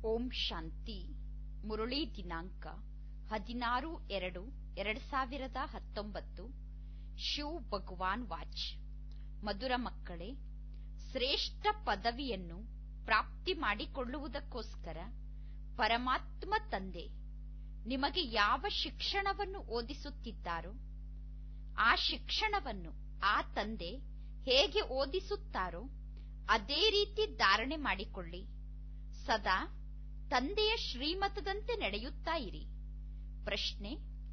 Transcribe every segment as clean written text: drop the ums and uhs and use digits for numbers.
ಓಂ ಶಾಂತಿ. ಮುರಳಿ ದಿನಾಂಕ 16/2/2019. ಶಿವ್ ಭಗವಾನ್ ವಾಚ್. ಮಧುರ ಮಕ್ಕಳೇ, ಶ್ರೇಷ್ಠ ಪದವಿಯನ್ನು ಪ್ರಾಪ್ತಿ ಮಾಡಿಕೊಳ್ಳುವುದಕ್ಕೋಸ್ಕರ ಪರಮಾತ್ಮ ತಂದೆ ನಿಮಗೆ ಯಾವ ಶಿಕ್ಷಣವನ್ನು ಓದಿಸುತ್ತಿದ್ದಾರೋ ಆ ಶಿಕ್ಷಣವನ್ನು ಆ ತಂದೆ ಹೇಗೆ ಓದಿಸುತ್ತಾರೋ ಅದೇ ರೀತಿ ಧಾರಣೆ ಮಾಡಿಕೊಳ್ಳಿ. ಸದಾ ತಂದೆಯ ಶ್ರೀಮತದಂತೆ ನಡೆಯುತ್ತಾ ಇರಿ. ಪ್ರಶ್ನೆ: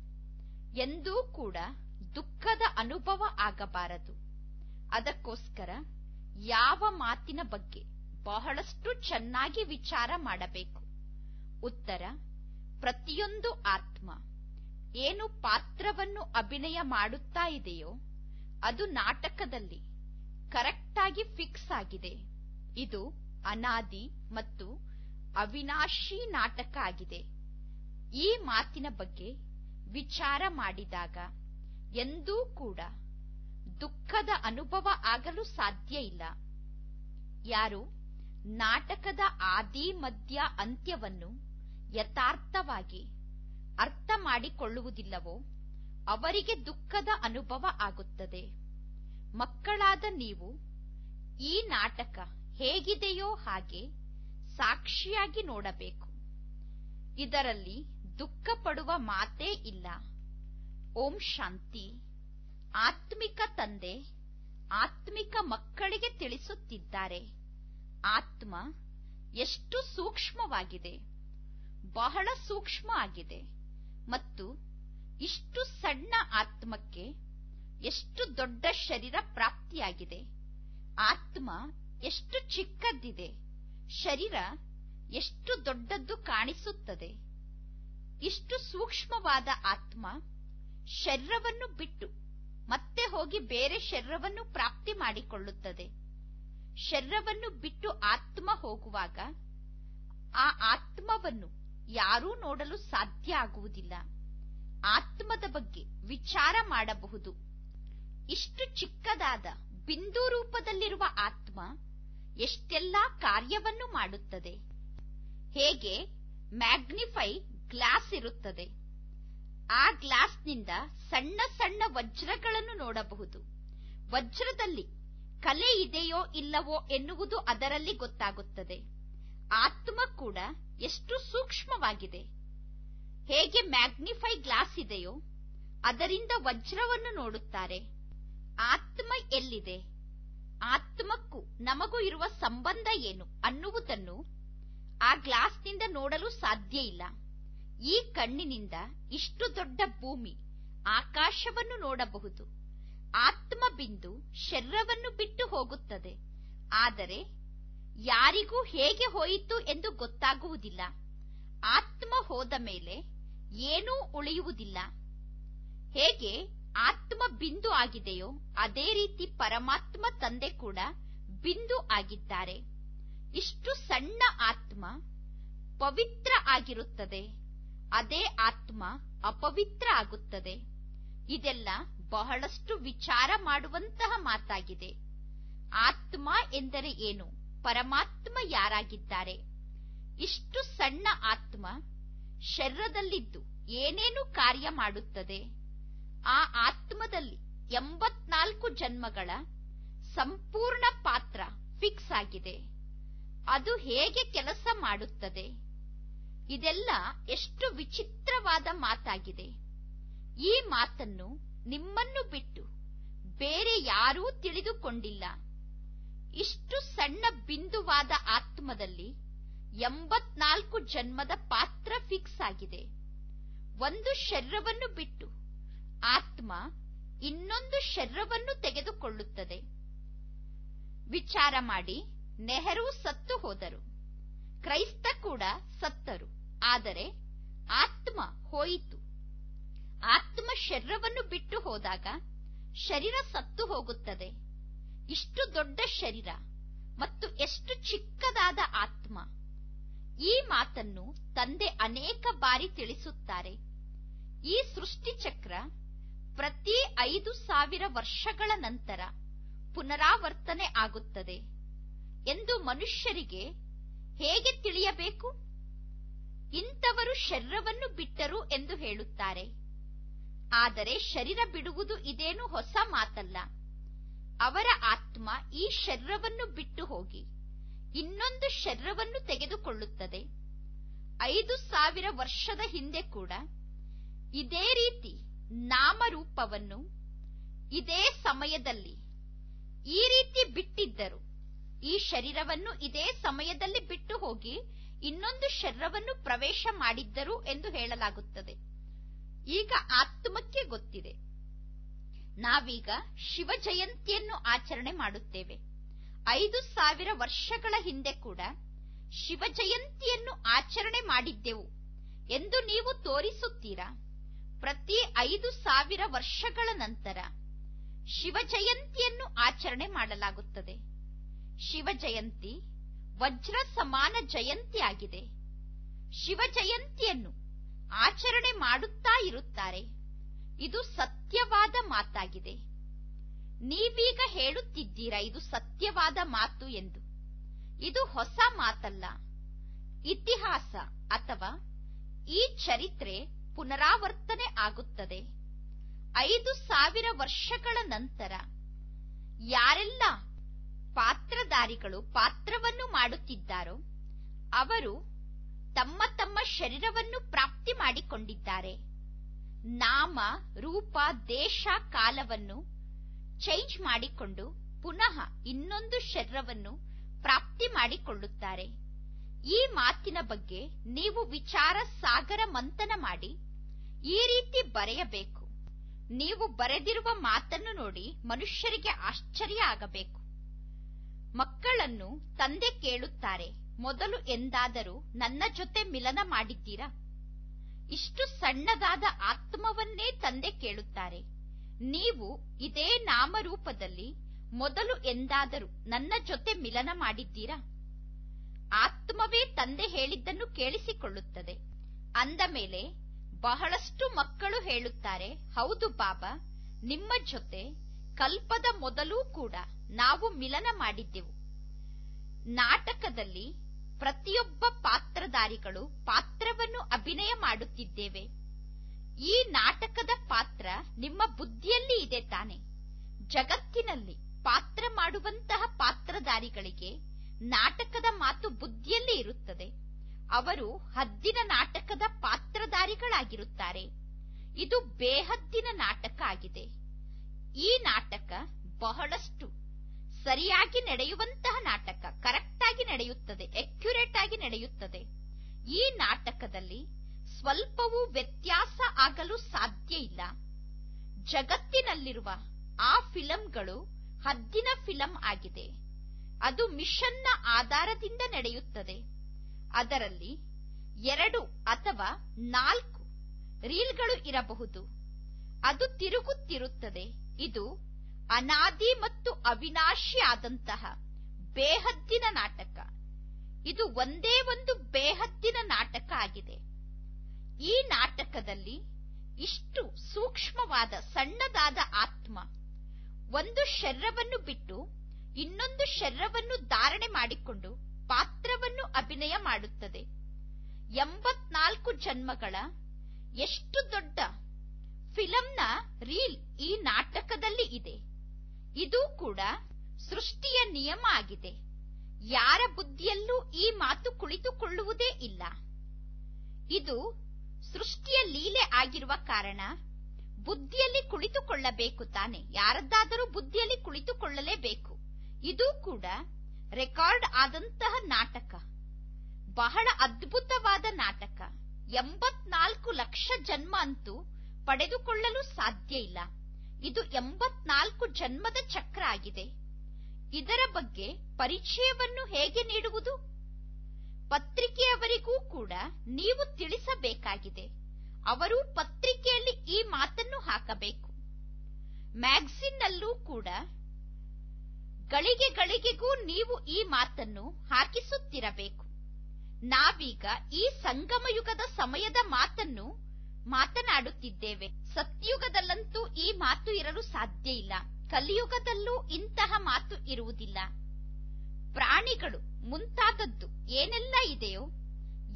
ಎಂದೂ ಕೂಡ ದುಃಖದ ಅನುಭವ ಆಗಬಾರದು. ಅದಕ್ಕೋಸ್ಕರ ಯಾವ ಮಾತಿನ ಬಗ್ಗೆ ಬಹಳಷ್ಟು ಚೆನ್ನಾಗಿ ವಿಚಾರ ಮಾಡಬೇಕು? ಉತ್ತರ: ಪ್ರತಿಯೊಂದು ಆತ್ಮ ಏನು ಪಾತ್ರವನ್ನು ಅಭಿನಯ ಮಾಡುತ್ತಾ ಇದೆಯೋ ಅದು ನಾಟಕದಲ್ಲಿ ಕರೆಕ್ಟಾಗಿ ಫಿಕ್ಸ್ ಆಗಿದೆ. ಇದು ಅನಾದಿ ಮತ್ತು ಅವಿನಾಶಿ ನಾಟಕ ಆಗಿದೆ. ಈ ಮಾತಿನ ಬಗ್ಗೆ ವಿಚಾರ ಮಾಡಿದಾಗ ಎಂದೂ ಕೂಡ ದುಃಖದ ಅನುಭವ ಆಗಲು ಸಾಧ್ಯ ಇಲ್ಲ. ಯಾರು ನಾಟಕದ ಆದಿ ಮಧ್ಯ ಅಂತ್ಯವನ್ನು ಯಥಾರ್ಥವಾಗಿ ಅರ್ಥ ಮಾಡಿಕೊಳ್ಳುವುದಿಲ್ಲವೋ ಅವರಿಗೆ ದುಃಖದ ಅನುಭವ ಆಗುತ್ತದೆ. ಮಕ್ಕಳಾದ ನೀವು ಈ ನಾಟಕ ಹೇಗಿದೆಯೋ ಹಾಗೆ ಸಾಕ್ಷಿಯಾಗಿ ನೋಡಬೇಕು. ಇದರಲ್ಲಿ ದುಃಖ ಪಡುವ ಮಾತೇ ಇಲ್ಲ. ಓಂ ಶಾಂತಿ. ಆತ್ಮಿಕ ತಂದೆ ಆತ್ಮಿಕ ಮಕ್ಕಳಿಗೆ ತಿಳಿಸುತ್ತಿದ್ದಾರೆ, ಆತ್ಮ ಎಷ್ಟು ಸೂಕ್ಷ್ಮವಾಗಿದೆ, ಬಹಳ ಸೂಕ್ಷ್ಮ ಆಗಿದೆ. ಮತ್ತು ಇಷ್ಟು ಸಣ್ಣ ಆತ್ಮಕ್ಕೆ ಎಷ್ಟು ದೊಡ್ಡ ಶರೀರ ಪ್ರಾಪ್ತಿಯಾಗಿದೆ. ಆತ್ಮ ಎಷ್ಟು ಚಿಕ್ಕದ್ದಿದೆ, ಶರೀರ ಎಷ್ಟು ದೊಡ್ಡದ್ದು ಕಾಣಿಸುತ್ತದೆ. ಇಷ್ಟು ಸೂಕ್ಷ್ಮವಾದ ಆತ್ಮ ಶರೀರವನ್ನು ಬಿಟ್ಟು ಮತ್ತೆ ಹೋಗಿ ಬೇರೆ ಶರೀರವನ್ನು ಪ್ರಾಪ್ತಿ ಮಾಡಿಕೊಳ್ಳುತ್ತದೆ. ಶರೀರವನ್ನು ಬಿಟ್ಟು ಆತ್ಮ ಹೋಗುವಾಗ ಆ ಆತ್ಮವನ್ನು ಯಾರೂ ನೋಡಲು ಸಾಧ್ಯ ಆಗುವುದಿಲ್ಲ. ಆತ್ಮದ ಬಗ್ಗೆ ವಿಚಾರ ಮಾಡಬಹುದು. ಇಷ್ಟು ಚಿಕ್ಕದಾದ ಬಿಂದು ರೂಪದಲ್ಲಿರುವ ಆತ್ಮ ಎಷ್ಟೆಲ್ಲಾ ಕಾರ್ಯವನ್ನು ಮಾಡುತ್ತದೆ. ಹೇಗೆ ಮ್ಯಾಗ್ನಿಫೈ ಗ್ಲಾಸ್ ಇರುತ್ತದೆ, ಆ ಗ್ಲಾಸ್ನಿಂದ ಸಣ್ಣ ಸಣ್ಣ ವಜ್ರಗಳನ್ನು ನೋಡಬಹುದು. ವಜ್ರದಲ್ಲಿ ಕಲೆ ಇದೆಯೋ ಇಲ್ಲವೋ ಎನ್ನುವುದು ಅದರಲ್ಲಿ ಗೊತ್ತಾಗುತ್ತದೆ. ಆತ್ಮ ಕೂಡ ಎಷ್ಟು ಸೂಕ್ಷ್ಮವಾಗಿದೆ. ಹೇಗೆ ಮ್ಯಾಗ್ನಿಫೈ ಗ್ಲಾಸ್ ಇದೆಯೋ ಅದರಿಂದ ವಜ್ರವನ್ನು ನೋಡುತ್ತಾರೆ. ಆತ್ಮ ಎಲ್ಲಿದೆ, ಆತ್ಮಕ್ಕೂ ನಮಗೂ ಇರುವ ಸಂಬಂಧ ಏನು ಅನ್ನುವುದನ್ನು ಆ ಗ್ಲಾಸ್ನಿಂದ ನೋಡಲು ಸಾಧ್ಯ ಇಲ್ಲ. ಈ ಕಣ್ಣಿನಿಂದ ಇಷ್ಟು ದೊಡ್ಡ ಭೂಮಿ ಆಕಾಶವನ್ನು ನೋಡಬಹುದು. ಆತ್ಮ ಬಿಂದು ಶರೀರವನ್ನು ಬಿಟ್ಟು ಹೋಗುತ್ತದೆ, ಆದರೆ ಯಾರಿಗೂ ಹೇಗೆ ಹೋಯಿತು ಎಂದು ಗೊತ್ತಾಗುವುದಿಲ್ಲ. ಆತ್ಮ ಹೋದ ಮೇಲೆ ಏನೂ ಉಳಿಯುವುದಿಲ್ಲ. ಹೇಗೆ ಆತ್ಮ ಬಿಂದು ಆಗಿದೆಯೋ ಅದೇ ರೀತಿ ಪರಮಾತ್ಮ ತಂದೆ ಕೂಡ ಬಿಂದು ಆಗಿದ್ದಾರೆ. ಇಷ್ಟು ಸಣ್ಣ ಆತ್ಮ ಪವಿತ್ರ ಆಗಿರುತ್ತದೆ, ಅದೇ ಆತ್ಮ ಅಪವಿತ್ರ ಆಗುತ್ತದೆ. ಇದೆಲ್ಲ ಬಹಳಷ್ಟು ವಿಚಾರ ಮಾಡುವಂತಹ ಮಾತಾಗಿದೆ. ಆತ್ಮ ಎಂದರೆ ಏನು, ಪರಮಾತ್ಮ ಯಾರಾಗಿದ್ದಾರೆ? ಇಷ್ಟು ಸಣ್ಣ ಆತ್ಮ ಶರೀರದಲ್ಲಿದ್ದು ಏನೇನು ಕಾರ್ಯ ಮಾಡುತ್ತದೆ? ಆ ಆತ್ಮದಲ್ಲಿ 84 ಜನ್ಮಗಳ ಸಂಪೂರ್ಣ ಪಾತ್ರ ಫಿಕ್ಸ್ ಆಗಿದೆ. ಅದು ಹೇಗೆ ಕೆಲಸ ಮಾಡುತ್ತದೆ? ಇದೆಲ್ಲ ಎಷ್ಟು ವಿಚಿತ್ರವಾದ ಮಾತಾಗಿದೆ. ಈ ಮಾತನ್ನು ನಿಮ್ಮನ್ನು ಬಿಟ್ಟು ಬೇರೆ ಯಾರೂ ತಿಳಿದುಕೊಂಡಿಲ್ಲ. ಇಷ್ಟು ಸಣ್ಣ ಬಿಂದುವಾದ ಆತ್ಮದಲ್ಲಿ 84 ಜನ್ಮದ ಪಾತ್ರ ಫಿಕ್ಸ್ ಆಗಿದೆ. ಒಂದು ಶರೀರವನ್ನು ಬಿಟ್ಟು ಆತ್ಮ ಇನ್ನೊಂದು ಶರೀರವನ್ನು ತೆಗೆದುಕೊಳ್ಳುತ್ತದೆ. ವಿಚಾರ ಮಾಡಿ, ನೆಹರು ಸತ್ತು ಹೋದರು, ಕ್ರೈಸ್ತ ಕೂಡ ಸತ್ತರು, ಆದರೆ ಆತ್ಮ ಹೋಯಿತು. ಆತ್ಮ ಶರೀರವನ್ನು ಬಿಟ್ಟು ಹೋದಾಗ ಶರೀರ ಸತ್ತು ಹೋಗುತ್ತದೆ. ಇಷ್ಟು ದೊಡ್ಡ ಶರೀರ ಮತ್ತು ಎಷ್ಟು ಚಿಕ್ಕದಾದ ಆತ್ಮ. ಈ ಮಾತನ್ನು ತಂದೆ ಅನೇಕ ಬಾರಿ ತಿಳಿಸುತ್ತಾರೆ. ಈ ಸೃಷ್ಟಿ ಚಕ್ರ ಪ್ರತಿ 5000 ವರ್ಷಗಳ ನಂತರ ಪುನರಾವರ್ತನೆ ಆಗುತ್ತದೆ ಎಂದು ಮನುಷ್ಯರಿಗೆ ಹೇಗೆ ತಿಳಿಯಬೇಕು? ಇಂಥವರು ಶರೀರವನ್ನು ಬಿಟ್ಟರು ಎಂದು ಹೇಳುತ್ತಾರೆ. ಆದರೆ ಶರೀರ ಬಿಡುವುದು ಇದೇನು ಹೊಸ ಮಾತಲ್ಲ. ಅವರ ಆತ್ಮ ಈ ಶರೀರವನ್ನು ಬಿಟ್ಟು ಹೋಗಿ ಇನ್ನೊಂದು ಶರೀರವನ್ನು ತೆಗೆದುಕೊಳ್ಳುತ್ತದೆ. 5000 ವರ್ಷದ ಹಿಂದೆ ಕೂಡ ಇದೇ ರೀತಿ ನಾಮರೂಪವನ್ನು ಇದೇ ಸಮಯದಲ್ಲಿ ಈ ರೀತಿ ಬಿಟ್ಟಿದ್ದರು. ಈ ಶರೀರವನ್ನು ಇದೇ ಸಮಯದಲ್ಲಿ ಬಿಟ್ಟು ಹೋಗಿ ಇನ್ನೊಂದು ಶರೀರವನ್ನು ಪ್ರವೇಶ ಮಾಡಿದ್ದರು ಎಂದು ಹೇಳಲಾಗುತ್ತದೆ. ಈಗ ಆತ್ಮಕ್ಕೆ ಗೊತ್ತಿದೆ. ನಾವೀಗ ಶಿವ ಜಯಂತಿಯನ್ನು ಆಚರಣೆ ಮಾಡುತ್ತೇವೆ. 5000 ವರ್ಷಗಳ ಹಿಂದೆ ಕೂಡ ಶಿವ ಜಯಂತಿಯನ್ನು ಆಚರಣೆ ಮಾಡಿದ್ದೆವು ಎಂದು ನೀವು ತೋರಿಸುತ್ತೀರಾ? ಪ್ರತಿ 5000 ವರ್ಷಗಳ ನಂತರ ಶಿವ ಜಯಂತಿಯನ್ನು ಆಚರಣೆ ಮಾಡಲಾಗುತ್ತದೆ. ಶಿವ ಜಯಂತಿ ವಜ್ರ ಸಮಾನ ಜಯಂತಿಯಾಗಿದೆ. ಶಿವ ಜಯಂತಿಯನ್ನು ಆಚರಣೆ ಮಾಡುತ್ತಾ ಇರುತ್ತಾರೆ. ಇದು ಸತ್ಯವಾದ ಮಾತಾಗಿದೆ. ನೀವೀಗ ಹೇಳುತ್ತಿದ್ದೀರಾ ಇದು ಸತ್ಯವಾದ ಮಾತು ಎಂದು. ಇದು ಹೊಸ ಮಾತಲ್ಲ. ಇತಿಹಾಸ ಅಥವಾ ಈ ಚರಿತ್ರೆ ಪುನರಾವರ್ತನೆ ಆಗುತ್ತದೆ. 5000 ವರ್ಷಗಳ ನಂತರ ಯಾರೆಲ್ಲ ಪಾತ್ರಧಾರಿಗಳು ಪಾತ್ರವನ್ನು ಮಾಡುತ್ತಿದ್ದಾರೋ ಅವರು ತಮ್ಮ ತಮ್ಮ ಶರೀರವನ್ನು ಪ್ರಾಪ್ತಿ ಮಾಡಿಕೊಂಡಿದ್ದಾರೆ. ನಾಮ ರೂಪ ದೇಶ ಕಾಲವನ್ನು ಚೇಂಜ್ ಮಾಡಿಕೊಂಡು ಪುನಃ ಇನ್ನೊಂದು ಶರೀರವನ್ನು ಪ್ರಾಪ್ತಿ ಮಾಡಿಕೊಳ್ಳುತ್ತಾರೆ. ಈ ಮಾತಿನ ಬಗ್ಗೆ ನೀವು ವಿಚಾರ ಸಾಗರ ಮಂಥನ ಮಾಡಿ ಈ ರೀತಿ ಬರೆಯಬೇಕು. ನೀವು ಬರೆದಿರುವ ಮಾತನ್ನು ನೋಡಿ ಮನುಷ್ಯರಿಗೆ ಆಶ್ಚರ್ಯ ಆಗಬೇಕು. ಮಕ್ಕಳನ್ನು ತಂದೆ ಕೇಳುತ್ತಾರೆ, ಮೊದಲು ಎಂದಾದರೂ ನನ್ನ ಜೊತೆ ಮಿಲನ ಮಾಡಿದ್ದೀರಾ? ಇಷ್ಟು ಸಣ್ಣದಾದ ಆತ್ಮವನ್ನೇ ತಂದೆ ಕೇಳುತ್ತಾರೆ, ನೀವು ಇದೇ ನಾಮರೂಪದಲ್ಲಿ ಮೊದಲು ಎಂದಾದರೂ ನನ್ನ ಜೊತೆ ಮಿಲನ ಮಾಡಿದ್ದೀರಾ? ಆತ್ಮವೇ ತಂದೆ ಹೇಳಿದ್ದನ್ನು ಕೇಳಿಸಿಕೊಳ್ಳುತ್ತದೆ. ಅಂದ ಮೇಲೆ ಬಹಳಷ್ಟು ಮಕ್ಕಳು ಹೇಳುತ್ತಾರೆ, ಹೌದು ಬಾಬಾ, ನಿಮ್ಮ ಜೊತೆ ಕಲ್ಪದ ಮೊದಲೂ ಕೂಡ ನಾವು ಮಿಲನ ಮಾಡಿದ್ದೆವು. ನಾಟಕದಲ್ಲಿ ಪ್ರತಿಯೊಬ್ಬ ಪಾತ್ರಧಾರಿಗಳು ಪಾತ್ರವನ್ನು ಅಭಿನಯ ಮಾಡುತ್ತಿದ್ದೇವೆ. ಈ ನಾಟಕದ ಪಾತ್ರ ನಿಮ್ಮ ಬುದ್ಧಿಯಲ್ಲಿ ಇದೆ ತಾನೆ. ಜಗತ್ತಿನಲ್ಲಿ ಪಾತ್ರ ಮಾಡುವಂತಹ ಪಾತ್ರಧಾರಿಗಳಿಗೆ ನಾಟಕದ ಮಾತು ಬುದ್ಧಿಯಲ್ಲಿ ಇರುತ್ತದೆ. ಅವರು ಹದ್ದಿನ ನಾಟಕದ ಪಾತ್ರಧಾರಿಗಳಾಗಿರುತ್ತಾರೆ. ಇದು ಬೇಹದ್ದಿನ ನಾಟಕ ಆಗಿದೆ. ಈ ನಾಟಕ ಬಹಳಷ್ಟು ಸರಿಯಾಗಿ ನಡೆಯುವಂತಹ ನಾಟಕ, ಕರೆಕ್ಟ್ ಆಗಿ ನಡೆಯುತ್ತದೆ, ಅಕ್ಯುರೇಟ್ ಆಗಿ ನಡೆಯುತ್ತದೆ. ಈ ನಾಟಕದಲ್ಲಿ ಸ್ವಲ್ಪವೂ ವ್ಯತ್ಯಾಸ ಆಗಲು ಸಾಧ್ಯ ಇಲ್ಲ. ಜಗತ್ತಿನಲ್ಲಿರುವ ಆ ಫಿಲಂಗಳು ಹದ್ದಿನ ಫಿಲಂ ಆಗಿದೆ. ಅದು ಮಿಷನ್ನ ಆಧಾರದಿಂದ ನಡೆಯುತ್ತದೆ. ಅದರಲ್ಲಿ 2 ಅಥವಾ 4 ರೀಲ್ಗಳು ಇರಬಹುದು. ಅದು ತಿರುಗುತ್ತಿರುತ್ತದೆ. ಇದು ಅನಾದಿ ಮತ್ತು ಅವಿನಾಶಿ ಆದಂತಹ ಬೇಹದ್ದಿನ ನಾಟಕ. ಇದು ಒಂದೇ ಒಂದು ಬೇಹದ್ದಿನ ನಾಟಕ ಆಗಿದೆ. ಈ ನಾಟಕದಲ್ಲಿ ಇಷ್ಟು ಸೂಕ್ಷ್ಮವಾದ ಸಣ್ಣದಾದ ಆತ್ಮ ಒಂದು ಶರೀರವನ್ನು ಬಿಟ್ಟು ಇನ್ನೊಂದು ಶರೀರವನ್ನು ಧಾರಣೆ ಮಾಡಿಕೊಂಡು ಪಾತ್ರವನ್ನು ಅಭಿನಯ ಮಾಡುತ್ತದೆ. 84 ಜನ್ಮಗಳ ಎಷ್ಟು ದೊಡ್ಡ ಫಿಲಂನ ರೀಲ್ ಈ ನಾಟಕದಲ್ಲಿ ಇದೆ. ಇದು ಕೂಡ ಸೃಷ್ಟಿಯ ನಿಯಮ ಆಗಿದೆ. ಯಾರ ಬುದ್ಧಿಯಲ್ಲೂ ಈ ಮಾತು ಕುಳಿತುಕೊಳ್ಳುವುದೇ ಇಲ್ಲ. ಇದು ಸೃಷ್ಟಿಯ ಲೀಲೆ ಆಗಿರುವ ಕಾರಣ ಬುದ್ಧಿಯಲ್ಲಿ ಕುಳಿತುಕೊಳ್ಳಬೇಕು ತಾನೆ. ಯಾರದ್ದಾದರೂ ಬುದ್ಧಿಯಲ್ಲಿ ಕುಳಿತುಕೊಳ್ಳಲೇಬೇಕು. ಇದು ಕೂಡ ರೆಕಾರ್ಡ್ ಆದಂತಹ ನಾಟಕ, ಬಹಳ ಅದ್ಭುತವಾದ ನಾಟಕ. 84 ಲಕ್ಷ ಜನ್ಮ ಅಂತೂ ಪಡೆದುಕೊಳ್ಳಲು ಸಾಧ್ಯ ಇಲ್ಲ. ಇದು 84 ಜನ್ಮದ ಚಕ್ರ ಆಗಿದೆ. ಇದರ ಬಗ್ಗೆ ಪರಿಚಯವನ್ನು ಹೇಗೆ ನೀಡುವುದು? ಪತ್ರಿಕೆಯವರಿಗೂ ಕೂಡ ನೀವು ತಿಳಿಸಬೇಕಾಗಿದೆ. ಅವರು ಪತ್ರಿಕೆಯಲ್ಲಿ ಈ ಮಾತನ್ನು ಹಾಕಬೇಕು. ಮ್ಯಾಗಝಿನ್ನಲ್ಲೂ ಕೂಡ ಗಳಿಗೆ ಗಳಿಗೆಗೂ ನೀವು ಈ ಮಾತನ್ನು ಹಾಕಿಸುತ್ತಿರಬೇಕು. ನಾವೀಗ ಈ ಸಂಗಮಯುಗದ ಸಮಯದ ಮಾತನ್ನು ಮಾತನಾಡುತ್ತಿದ್ದೇವೆ. ಸತ್ಯುಗದಲ್ಲಂತೂ ಈ ಮಾತು ಇರಲು ಸಾಧ್ಯ ಇಲ್ಲ. ಕಲಿಯುಗದಲ್ಲೂ ಇಂತಹ ಮಾತು ಇರುವುದಿಲ್ಲ. ಪ್ರಾಣಿಗಳು ಮುಂತಾದದ್ದು ಏನೆಲ್ಲ ಇದೆಯೋ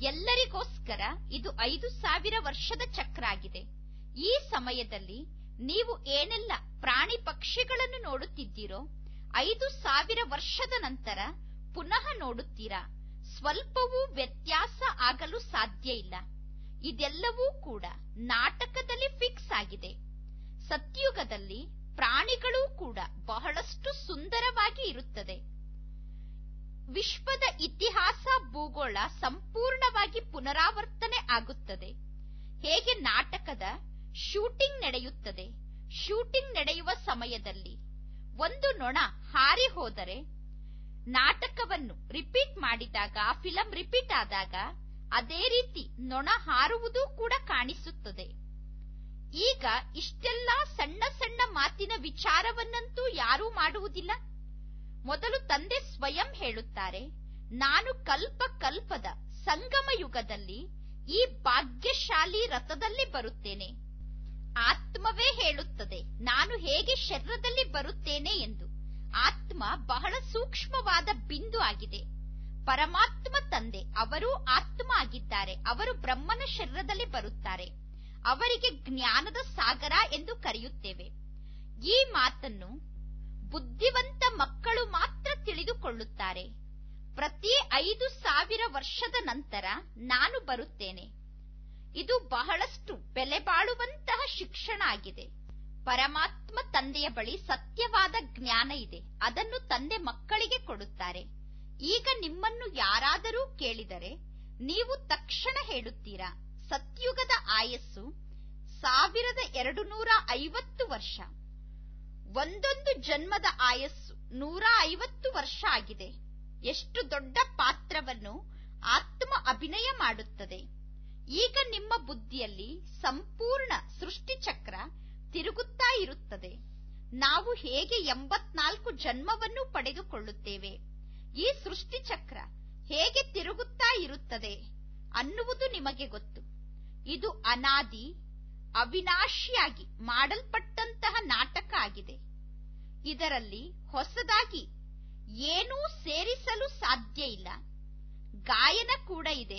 ಎಲ್ಲರಿಗೋಸ್ಕರ ಇದು 5000 ವರ್ಷದ ಚಕ್ರ ಆಗಿದೆ. ಈ ಸಮಯದಲ್ಲಿ ನೀವು ಏನೆಲ್ಲ ಪ್ರಾಣಿ ಪಕ್ಷಿಗಳನ್ನು ನೋಡುತ್ತಿದ್ದೀರೋ 5000 ವರ್ಷದ ನಂತರ ಪುನಃ ನೋಡುತ್ತೀರಾ. ಸ್ವಲ್ಪವೂ ವ್ಯತ್ಯಾಸ ಆಗಲು ಸಾಧ್ಯ ಇಲ್ಲ. ಇದೆಲ್ಲವೂ ಕೂಡ ನಾಟಕದಲ್ಲಿ ಫಿಕ್ಸ್ ಆಗಿದೆ. ಸತ್ಯುಗದಲ್ಲಿ ಪ್ರಾಣಿಗಳೂ ಕೂಡ ಬಹಳಷ್ಟು ಸುಂದರವಾಗಿ ಇರುತ್ತದೆ. ವಿಶ್ವದ ಇತಿಹಾಸ ಭೂಗೋಳ ಸಂಪೂರ್ಣವಾಗಿ ಪುನರಾವರ್ತನೆ ಆಗುತ್ತದೆ. ಹೇಗೆ ನಾಟಕದ ಶೂಟಿಂಗ್ ನಡೆಯುತ್ತದೆ. ಶೂಟಿಂಗ್ ನಡೆಯುವ ಸಮಯದಲ್ಲಿ ಒಂದು ನೊಣ ಹಾರಿ ಹೋದರೆ ನಾಟಕವನ್ನು ರಿಪೀಟ್ ಮಾಡಿದಾಗ, ಫಿಲಂ ರಿಪೀಟ್ ಆದಾಗ ಅದೇ ರೀತಿ ನೊಣ ಹಾರುವುದೂ ಕೂಡ ಕಾಣಿಸುತ್ತದೆ. ಈಗ ಇಷ್ಟೆಲ್ಲ ಸಣ್ಣ ಸಣ್ಣ ಮಾತಿನ ವಿಚಾರವನ್ನಂತೂ ಯಾರೂ ಮಾಡುವುದಿಲ್ಲ. ಮೊದಲು ತಂದೆ ಸ್ವಯಂ ಹೇಳುತ್ತಾರೆ, ನಾನು ಕಲ್ಪದ ಸಂಗಮ ಯುಗದಲ್ಲಿ ಈ ಭಾಗ್ಯಶಾಲಿ ರಥದಲ್ಲಿ ಬರುತ್ತೇನೆ. ಆತ್ಮವೇ ಹೇಳುತ್ತದೆ ನಾನು ಹೇಗೆ ಶರೀರದಲ್ಲಿ ಬರುತ್ತೇನೆ ಎಂದು. ಆತ್ಮ ಬಹಳ ಸೂಕ್ಷ್ಮವಾದ ಬಿಂದು ಆಗಿದೆ. ಪರಮಾತ್ಮ ತಂದೆ ಅವರೂ ಆತ್ಮ ಆಗಿದ್ದಾರೆ. ಅವರು ಬ್ರಹ್ಮನ ಶರೀರದಲ್ಲಿ ಬರುತ್ತಾರೆ. ಅವರಿಗೆ ಜ್ಞಾನದ ಸಾಗರ ಎಂದು ಕರೆಯುತ್ತೇವೆ. ಈ ಮಾತನ್ನು ಬುದ್ಧಿವಂತ ಮಕ್ಕಳು ಮಾತ್ರ ತಿಳಿದುಕೊಳ್ಳುತ್ತಾರೆ. ಪ್ರತಿ 5000 ವರ್ಷದ ನಂತರ ನಾನು ಬರುತ್ತೇನೆ. ಇದು ಬಹಳಷ್ಟು ಬೆಲೆ ಬಾಳುವಂತಹ ಶಿಕ್ಷಣ ಆಗಿದೆ. ಪರಮಾತ್ಮ ತಂದೆಯ ಬಳಿ ಸತ್ಯವಾದ ಜ್ಞಾನ ಇದೆ. ಅದನ್ನು ತಂದೆ ಮಕ್ಕಳಿಗೆ ಕೊಡುತ್ತಾರೆ. ಈಗ ನಿಮ್ಮನ್ನು ಯಾರಾದರೂ ಕೇಳಿದರೆ ನೀವು ತಕ್ಷಣ ಹೇಳುತ್ತೀರಾ, ಸತ್ಯುಗದ ಆಯಸ್ಸು 1250 ವರ್ಷ. ಒಂದೊಂದು ಜನ್ಮದ ಆಯಸ್ಸು 150 ವರ್ಷ ಆಗಿದೆ. ಎಷ್ಟು ದೊಡ್ಡ ಪಾತ್ರವನ್ನು ಆತ್ಮ ಅಭಿನಯ ಮಾಡುತ್ತದೆ. ಈಗ ನಿಮ್ಮ ಬುದ್ಧಿಯಲ್ಲಿ ಸಂಪೂರ್ಣ ಸೃಷ್ಟಿಚಕ್ರ ತಿರುಗುತ್ತಾ ಇರುತ್ತದೆ. ನಾವು ಹೇಗೆ 84 ಜನ್ಮವನ್ನು ಪಡೆದುಕೊಳ್ಳುತ್ತೇವೆ, ಈ ಸೃಷ್ಟಿಚಕ್ರ ಹೇಗೆ ತಿರುಗುತ್ತಾ ಇರುತ್ತದೆ ಅನ್ನುವುದು ನಿಮಗೆ ಗೊತ್ತು. ಇದು ಅನಾದಿ ಅವಿನಾಶಿಯಾಗಿ ಮಾಡಲ್ಪಟ್ಟಂತಹ ನಾಟಕ ಆಗಿದೆ. ಇದರಲ್ಲಿ ಹೊಸದಾಗಿ ಏನೂ ಸೇರಿಸಲು ಸಾಧ್ಯ ಇಲ್ಲ. ಗಾಯನ ಕೂಡ ಇದೆ.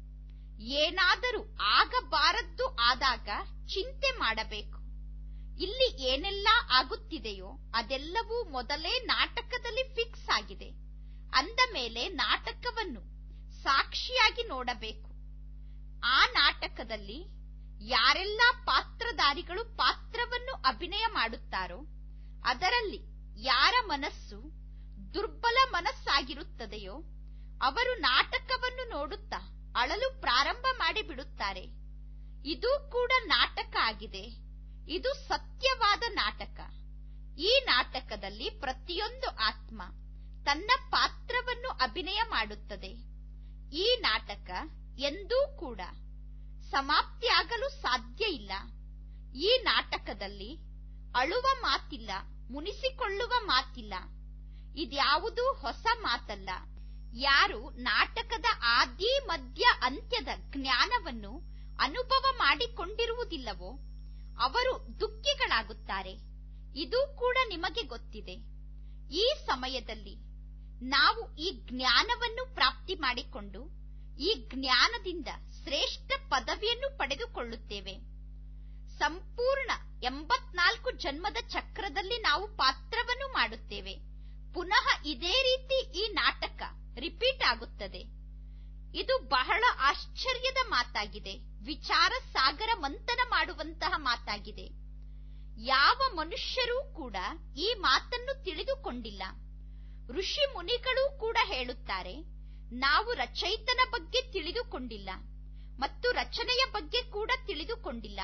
ಏನಾದರೂ ಆಗಬಾರದ್ದು ಆದಾಗ ಚಿಂತೆ ಮಾಡಬೇಕು. ಇಲ್ಲಿ ಏನೆಲ್ಲ ಆಗುತ್ತಿದೆಯೋ ಅದೆಲ್ಲವೂ ಮೊದಲೇ ನಾಟಕದಲ್ಲಿ ಫಿಕ್ಸ್ ಆಗಿದೆ. ಅಂದ ಮೇಲೆ ನಾಟಕವನ್ನು ಸಾಕ್ಷಿಯಾಗಿ ನೋಡಬೇಕು. ಆ ನಾಟಕದಲ್ಲಿ ಯಾರೆಲ್ಲ ಪಾತ್ರಧಾರಿಗಳು ಪಾತ್ರವನ್ನು ಅಭಿನಯ ಮಾಡುತ್ತಾರೋ ಅದರಲ್ಲಿ ಯಾರ ಮನಸ್ಸು ದುರ್ಬಲ ಮನಸ್ಸಾಗಿರುತ್ತದೆಯೋ ಅವರು ನಾಟಕವನ್ನು ನೋಡುತ್ತಾ ಅಳಲು ಪ್ರಾರಂಭ ಮಾಡಿಬಿಡುತ್ತಾರೆ. ಇದು ಕೂಡ ನಾಟಕ ಆಗಿದೆ. ಇದು ಸತ್ಯವಾದ ನಾಟಕ. ಈ ನಾಟಕದಲ್ಲಿ ಪ್ರತಿಯೊಂದು ಆತ್ಮ ತನ್ನ ಪಾತ್ರವನ್ನು ಅಭಿನಯ ಮಾಡುತ್ತದೆ. ಈ ನಾಟಕ ಎಂದೂ ಕೂಡ ಸಮಾಪ್ತಿಯಾಗಲು ಸಾಧ್ಯ ಇಲ್ಲ. ಈ ನಾಟಕದಲ್ಲಿ ಅಳುವ ಮಾತಿಲ್ಲ, ಮುನಿಸಿಕೊಳ್ಳುವ ಮಾತಿಲ್ಲ. ಇದ್ಯಾವುದೂ ಹೊಸ ಮಾತಲ್ಲ. ಯಾರು ನಾಟಕದ ಆದಿ ಮಧ್ಯ ಅಂತ್ಯದ ಜ್ಞಾನವನ್ನು ಅನುಭವ ಮಾಡಿಕೊಂಡಿರುವುದಿಲ್ಲವೋ ಅವರು ದುಃಖಿಗಳಾಗುತ್ತಾರೆ. ಇದು ಕೂಡ ನಿಮಗೆ ಗೊತ್ತಿದೆ. ಈ ಸಮಯದಲ್ಲಿ ನಾವು ಈ ಜ್ಞಾನವನ್ನು ಪ್ರಾಪ್ತಿ ಮಾಡಿಕೊಂಡು ಈ ಜ್ಞಾನದಿಂದ ಶ್ರೇಷ್ಠ ಪದವಿಯನ್ನು ಪಡೆದುಕೊಳ್ಳುತ್ತೇವೆ. ಸಂಪೂರ್ಣ 84 ಜನ್ಮದ ಚಕ್ರದಲ್ಲಿ ನಾವು ಪಾತ್ರವನ್ನು ಮಾಡುತ್ತೇವೆ. ಪುನಃ ಇದೇ ರೀತಿ ಈ ನಾಟಕ ರಿಪೀಟ್ ಆಗುತ್ತದೆ. ಇದು ಬಹಳ ಆಶ್ಚರ್ಯದ ಮಾತಾಗಿದೆ. ವಿಚಾರ ಸಾಗರ ಮಂಥನ ಮಾಡುವಂತಹ ಮಾತಾಗಿದೆ. ಯಾವ ಮನುಷ್ಯರೂ ಕೂಡ ಈ ಮಾತನ್ನು ತಿಳಿದುಕೊಂಡಿಲ್ಲ. ಋಷಿ ಮುನಿಗಳೂ ಕೂಡ ಹೇಳುತ್ತಾರೆ, ನಾವು ರಚಯಿತನ ಬಗ್ಗೆ ತಿಳಿದುಕೊಂಡಿಲ್ಲ ಮತ್ತು ರಚನೆಯ ಬಗ್ಗೆ ಕೂಡ ತಿಳಿದುಕೊಂಡಿಲ್ಲ.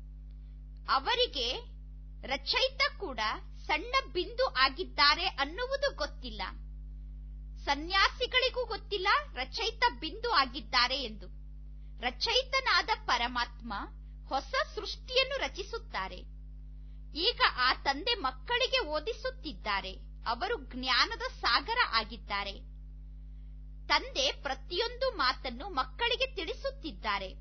ಅವರಿಗೆ ರಚಯಿತ ಕೂಡ ಸಣ್ಣ ಬಿಂದು ಆಗಿದ್ದಾರೆ ಅನ್ನುವುದು ಗೊತ್ತಿಲ್ಲ. ಸನ್ಯಾಸಿಗಳಿಗೂ ಗೊತ್ತಿಲ್ಲ ರಚಯಿತ ಬಿಂದು ಆಗಿದ್ದಾರೆ ಎಂದು. ರಚಯಿತನಾದ ಪರಮಾತ್ಮ ಹೊಸ ಸೃಷ್ಟಿಯನ್ನು ರಚಿಸುತ್ತಾರೆ. ಈಗ ಆ ತಂದೆ ಮಕ್ಕಳಿಗೆ ಓದಿಸುತ್ತಿದ್ದಾರೆ. ಅವರು ಜ್ಞಾನದ ಸಾಗರ ಆಗಿದ್ದಾರೆ. ತಂದೆ ಪ್ರತಿಯೊಂದು ಮಾತನ್ನು ಮಕ್ಕಳಿಗೆ ತಿಳಿಸುತ್ತಿದ್ದಾರೆ.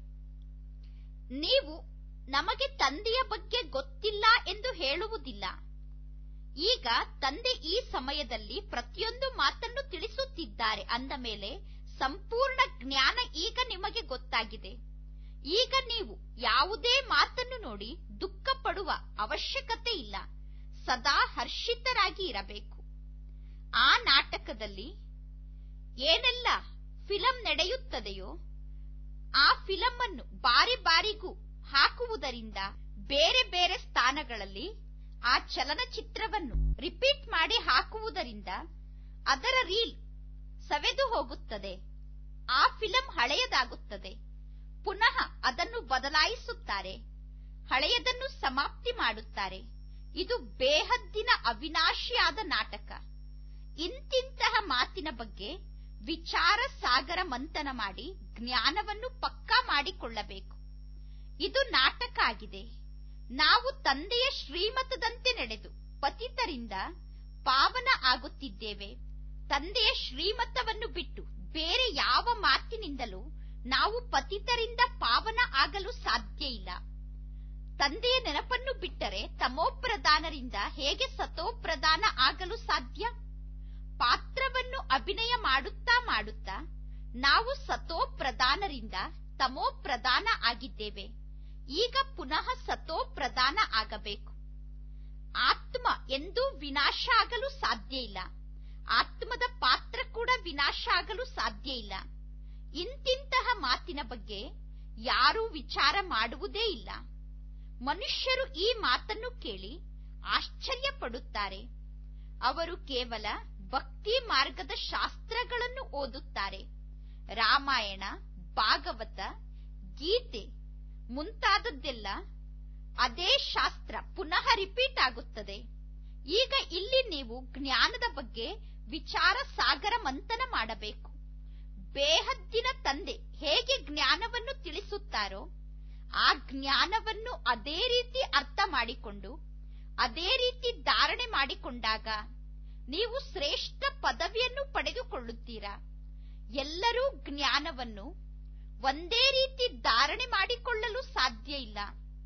ನೀವು ನಮಗೆ ತಂದೆಯ ಬಗ್ಗೆ ಗೊತ್ತಿಲ್ಲ ಎಂದು ಹೇಳುವುದಿಲ್ಲ. ಈಗ ತಂದೆ ಈ ಸಮಯದಲ್ಲಿ ಪ್ರತಿಯೊಂದು ಮಾತನ್ನು ತಿಳಿಸುತ್ತಿದ್ದಾರೆ ಅಂದ ಮೇಲೆ ಸಂಪೂರ್ಣ ಜ್ಞಾನ ಈಗ ನಿಮಗೆ ಮಾಡಬಹುದಾಗಿದೆ. ಈಗ ನೀವು ಯಾವುದೇ ಮಾತನ್ನು ನೋಡಿ ದುಃಖ ಪಡುವ ಅವಶ್ಯಕತೆ ಇಲ್ಲ. ಸದಾ ಹರ್ಷಿತರಾಗಿ ಇರಬೇಕು. ಆ ನಾಟಕದಲ್ಲಿ ಏನೆಲ್ಲ ಫಿಲಂ ನಡೆಯುತ್ತದೆಯೋ ಆ ಫಿಲಂ ಅನ್ನು ಬಾರಿ ಬಾರಿಗೂ ಹಾಕುವುದರಿಂದ ಬೇರೆ ಬೇರೆ ಸ್ಥಾನಗಳಲ್ಲಿ ಆ ಚಲನಚಿತ್ರವನ್ನು ರಿಪೀಟ್ ಮಾಡಿ ಹಾಕುವುದರಿಂದ ಅದರ ರೀಲ್ ಸವೆದು ಹೋಗುತ್ತದೆ. ಆ ಫಿಲಂ ಹಳೆಯದಾಗುತ್ತದೆ. ಪುನಃ ಅದನ್ನು ಬದಲಾಯಿಸುತ್ತಾರೆ. ಹಳೆಯದನ್ನು ಸಮಾಪ್ತಿ ಮಾಡುತ್ತಾರೆ. ಇದು ಬೇಹದ್ದಿನ ಅವಿನಾಶಿಯಾದ ನಾಟಕ. ಇಂತಿಂತಹ ಮಾತಿನ ಬಗ್ಗೆ ವಿಚಾರ ಸಾಗರ ಮಂಥನ ಮಾಡಿ ಜ್ಞಾನವನ್ನು ಪಕ್ಕಾ ಮಾಡಿಕೊಳ್ಳಬೇಕು. ಇದು ನಾಟಕ ಆಗಿದೆ. ನಾವು ತಂದೆಯ ಶ್ರೀಮತದಂತೆ ನಡೆದು ಪತಿತರಿಂದ ಪಾವನ ಆಗುತ್ತಿದ್ದೇವೆ. ತಂದೆಯ ಶ್ರೀಮತವನ್ನು ಬಿಟ್ಟು ಬೇರೆ ಯಾವ ಮಾತಿನಿಂದಲೂ ನಾವು ಪತಿತರಿಂದ ಪಾವನ ಆಗಲು ಸಾಧ್ಯ ಇಲ್ಲ. ತಂದೆಯ ನೆನಪನ್ನು ಬಿಟ್ಟರೆ ತಮೋಪ್ರಧಾನರಿಂದ ಹೇಗೆ ಸತೋಪ್ರಧಾನ ಆಗಲು ಸಾಧ್ಯ? ಪಾತ್ರವನ್ನು ಅಭಿನಯ ಮಾಡುತ್ತಾ ಮಾಡುತ್ತಾ ನಾವು ಸತೋಪ್ರಧಾನರಿಂದ ತಮೋಪ್ರಧಾನ ಆಗಿದ್ದೇವೆ. ಈಗ ಪುನಃ ಸತೋಪ್ರಧಾನ ಆಗಬೇಕು. ಆತ್ಮ ಎಂದೂ ವಿನಾಶ ಆಗಲು ಸಾಧ್ಯ ಇಲ್ಲ. ಆತ್ಮದ ಪಾತ್ರ ಕೂಡ ವಿನಾಶ ಆಗಲು ಸಾಧ್ಯ ಇಲ್ಲ. ಇಂತಿಂತಹ ಮಾತಿನ ಬಗ್ಗೆ ಯಾರೂ ವಿಚಾರ ಮಾಡುವುದೇ ಇಲ್ಲ. ಮನುಷ್ಯರು ಈ ಮಾತನ್ನು ಕೇಳಿ ಆಶ್ಚರ್ಯ ಪಡುತ್ತಾರೆ. ಅವರು ಕೇವಲ ಭಕ್ತಿ ಮಾರ್ಗದ ಶಾಸ್ತ್ರಗಳನ್ನು ಓದುತ್ತಾರೆ. ರಾಮಾಯಣ, ಭಾಗವತ, ಗೀತೆ ಮುಂತಾದದ್ದೆಲ್ಲ ಅದೇ ಶಾಸ್ತ್ರ ಪುನಃ ರಿಪೀಟ್ ಆಗುತ್ತದೆ. ಈಗ ಇಲ್ಲಿ ನೀವು ಜ್ಞಾನದ ಬಗ್ಗೆ ವಿಚಾರ ಸಾಗರ ಮಂಥನ ಮಾಡಬೇಕು. ಬೇಹದ್ದಿನ ತಂದೆ ಹೇಗೆ ಜ್ಞಾನವನ್ನು ತಿಳಿಸುತ್ತಾರೋ ಆ ಜ್ಞಾನವನ್ನು ಅದೇ ರೀತಿ ಅರ್ಥ ಮಾಡಿಕೊಂಡು ಅದೇ ರೀತಿ ಧಾರಣೆ ಮಾಡಿಕೊಂಡಾಗ ನೀವು ಶ್ರೇಷ್ಠ ಪದವಿಯನ್ನು ಪಡೆದುಕೊಳ್ಳುತ್ತೀರಾ. ಎಲ್ಲರೂ ಜ್ಞಾನವನ್ನು ಒಂದೇ ರೀತಿ ಧಾರಣೆ ಮಾಡಿಕೊಳ್ಳಲು ಸಾಧ್ಯ ಇಲ್ಲ.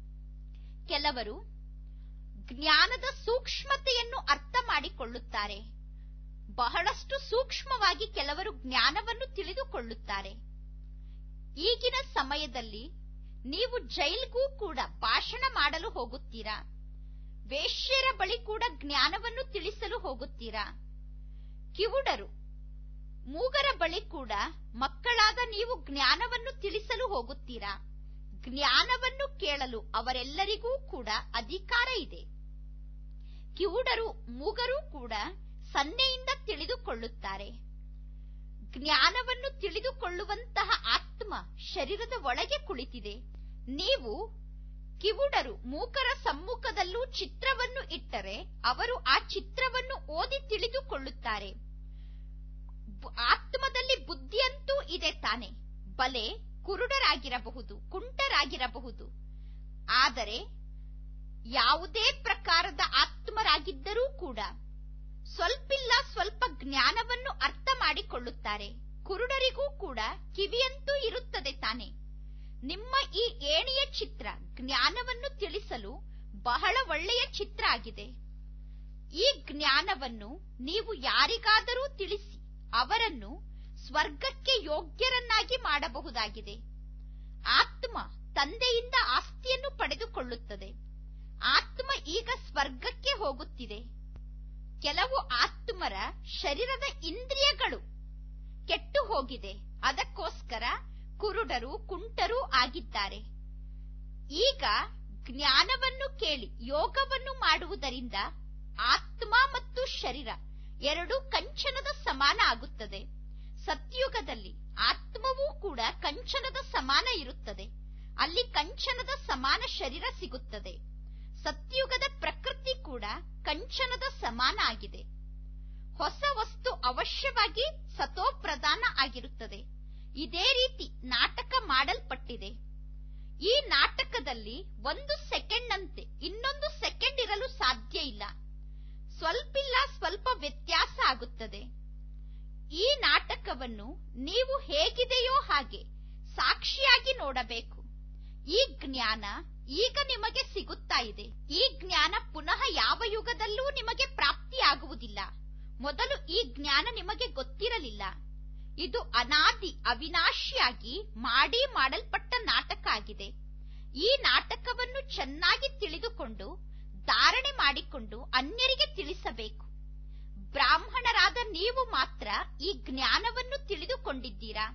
ಕೆಲವರು ಜ್ಞಾನದ ಸೂಕ್ಷ್ಮತೆಯನ್ನು ಅರ್ಥ ಮಾಡಿಕೊಳ್ಳುತ್ತಾರೆ. ಬಹಳಷ್ಟು ಸೂಕ್ಷ್ಮವಾಗಿ ಕೆಲವರು ಜ್ಞಾನವನ್ನು ತಿಳಿದುಕೊಳ್ಳುತ್ತಾರೆ. ಈಗಿನ ಸಮಯದಲ್ಲಿ ನೀವು ಜೈಲ್ಗೂ ಕೂಡ ಭಾಷಣ ಮಾಡಲು ಹೋಗುತ್ತೀರಾ. ವೇಶ್ಯರ ಬಳಿ ಕೂಡ ಜ್ಞಾನವನ್ನು ತಿಳಿಸಲು ಹೋಗುತ್ತೀರಾ. ಕಿವುಡರು, ಮೂಗರ ಬಳಿ ಕೂಡ ಮಕ್ಕಳಾದ ನೀವು ಜ್ಞಾನವನ್ನು ತಿಳಿಸಲು ಹೋಗುತ್ತೀರಾ. ಜ್ಞಾನವನ್ನು ಕೇಳಲು ಅವರೆಲ್ಲರಿಗೂ ಕೂಡ ಅಧಿಕಾರ ಇದೆ. ಕಿವುಡರು, ಮೂಗರೂ ಕೂಡ ಸನ್ನೆಯಿಂದ ತಿಳಿದುಕೊಳ್ಳುತ್ತಾರೆ. ಜ್ಞಾನವನ್ನು ತಿಳಿದುಕೊಳ್ಳುವಂತಹ ಆತ್ಮ ಶರೀರದ ಒಳಗೆ ಕುಳಿತಿದೆ. ನೀವು ಕಿವುಡರು, ಮೂಕರ ಸಮ್ಮುಖದಲ್ಲೂ ಚಿತ್ರವನ್ನು ಇಟ್ಟರೆ ಅವರು ಆ ಚಿತ್ರವನ್ನು ಓದಿ ತಿಳಿದುಕೊಳ್ಳುತ್ತಾರೆ. ಆತ್ಮದಲ್ಲಿ ಬುದ್ಧಿಯಂತೂ ಇದೆ ತಾನೆ. ಬಲೆ ಕುರುಡರಾಗಿರಬಹುದು, ಕುಂಟರಾಗಿರಬಹುದು. ಆದರೆ ಯಾವುದೇ ಪ್ರಕಾರದ ಆತ್ಮರಾಗಿದ್ದರೂ ಕೂಡ ಸ್ವಲ್ಪ ಜ್ಞಾನವನ್ನು ಅರ್ಥ ಮಾಡಿಕೊಳ್ಳುತ್ತಾರೆ. ಕುರುಡರಿಗೂ ಕೂಡ ಕಿವಿಯಂತೂ ಇರುತ್ತದೆ ತಾನೆ. ನಿಮ್ಮ ಈ ಏಣಿಯ ಚಿತ್ರ ಜ್ಞಾನವನ್ನು ತಿಳಿಸಲು ಬಹಳ ಒಳ್ಳೆಯ ಚಿತ್ರ ಆಗಿದೆ. ಈ ಜ್ಞಾನವನ್ನು ನೀವು ಯಾರಿಗಾದರೂ ತಿಳಿಸಿ ಅವರನ್ನು ಸ್ವರ್ಗಕ್ಕೆ ಯೋಗ್ಯರನ್ನಾಗಿ ಮಾಡಬಹುದಾಗಿದೆ. ಆತ್ಮ ತಂದೆಯಿಂದ ಆಸ್ತಿಯನ್ನು ಪಡೆದುಕೊಳ್ಳುತ್ತದೆ. ಆತ್ಮ ಈಗ ಸ್ವರ್ಗಕ್ಕೆ ಹೋಗುತ್ತಿದೆ. ಕೆಲವು ಆತ್ಮರ ಶರೀರದ ಇಂದ್ರಿಯಗಳು ಕೆಟ್ಟು ಹೋಗಿದೆ. ಅದಕ್ಕೋಸ್ಕರ ಕುರುಡರು, ಕುಂಟರೂ ಆಗಿದ್ದಾರೆ. ಈಗ ಜ್ಞಾನವನ್ನು ಕೇಳಿ ಯೋಗವನ್ನು ಮಾಡುವುದರಿಂದ ಆತ್ಮ ಮತ್ತು ಶರೀರ ಎರಡೂ ಕಂಚನದ ಸಮಾನ ಆಗುತ್ತದೆ. ಸತ್ಯುಗದಲ್ಲಿ ಆತ್ಮವೂ ಕೂಡ ಕಂಚನದ ಸಮಾನ ಇರುತ್ತದೆ. ಅಲ್ಲಿ ಕಂಚನದ ಸಮಾನ ಶರೀರ ಸಿಗುತ್ತದೆ. ಸತ್ಯುಗದ ಪ್ರಕೃತಿ ಕೂಡ ಕಂಚನದ ಸಮಾನ ಆಗಿದೆ. ಹೊಸ ವಸ್ತು ಅವಶ್ಯವಾಗಿ ಸತೋಪ್ರಧಾನ ಆಗಿರುತ್ತದೆ. ಇದೇ ರೀತಿ ನಾಟಕ ಮಾಡಲ್ಪಟ್ಟಿದೆ. ಈ ನಾಟಕದಲ್ಲಿ 1 ಸೆಕೆಂಡ್ನಂತೆ ಇನ್ನೊಂದು ಸೆಕೆಂಡ್ ಇರಲು ಸಾಧ್ಯ ಇಲ್ಲ. ಸ್ವಲ್ಪ ವ್ಯತ್ಯಾಸ ಆಗುತ್ತದೆ. ಈ ನಾಟಕವನ್ನು ನೀವು ಹೇಗಿದೆಯೋ ಹಾಗೆ ಸಾಕ್ಷಿಯಾಗಿ ನೋಡಬೇಕು. ಈ ಜ್ಞಾನ ಈಗ ನಿಮಗೆ ಸಿಗುತ್ತಾ ಇದೆ. ಈ ಜ್ಞಾನ ಪುನಃ ಯಾವ ಯುಗದಲ್ಲೂ ನಿಮಗೆ ಪ್ರಾಪ್ತಿಯಾಗುವುದಿಲ್ಲ. ಮೊದಲು ಈ ಜ್ಞಾನ ನಿಮಗೆ ಗೊತ್ತಿರಲಿಲ್ಲ. ಇದು ಅನಾದಿ ಅವಿನಾಶಿಯಾಗಿ ಮಾಡಲ್ಪಟ್ಟ ನಾಟಕ ಆಗಿದೆ. ಈ ನಾಟಕವನ್ನು ಚೆನ್ನಾಗಿ ತಿಳಿದುಕೊಂಡು ಧಾರಣೆ ಮಾಡಿಕೊಂಡು ಅನ್ಯರಿಗೆ ತಿಳಿಸಬೇಕು. ಬ್ರಾಹ್ಮಣರಾದ ನೀವು ಮಾತ್ರ ಈ ಜ್ಞಾನವನ್ನು ತಿಳಿದುಕೊಂಡಿದ್ದೀರಾ.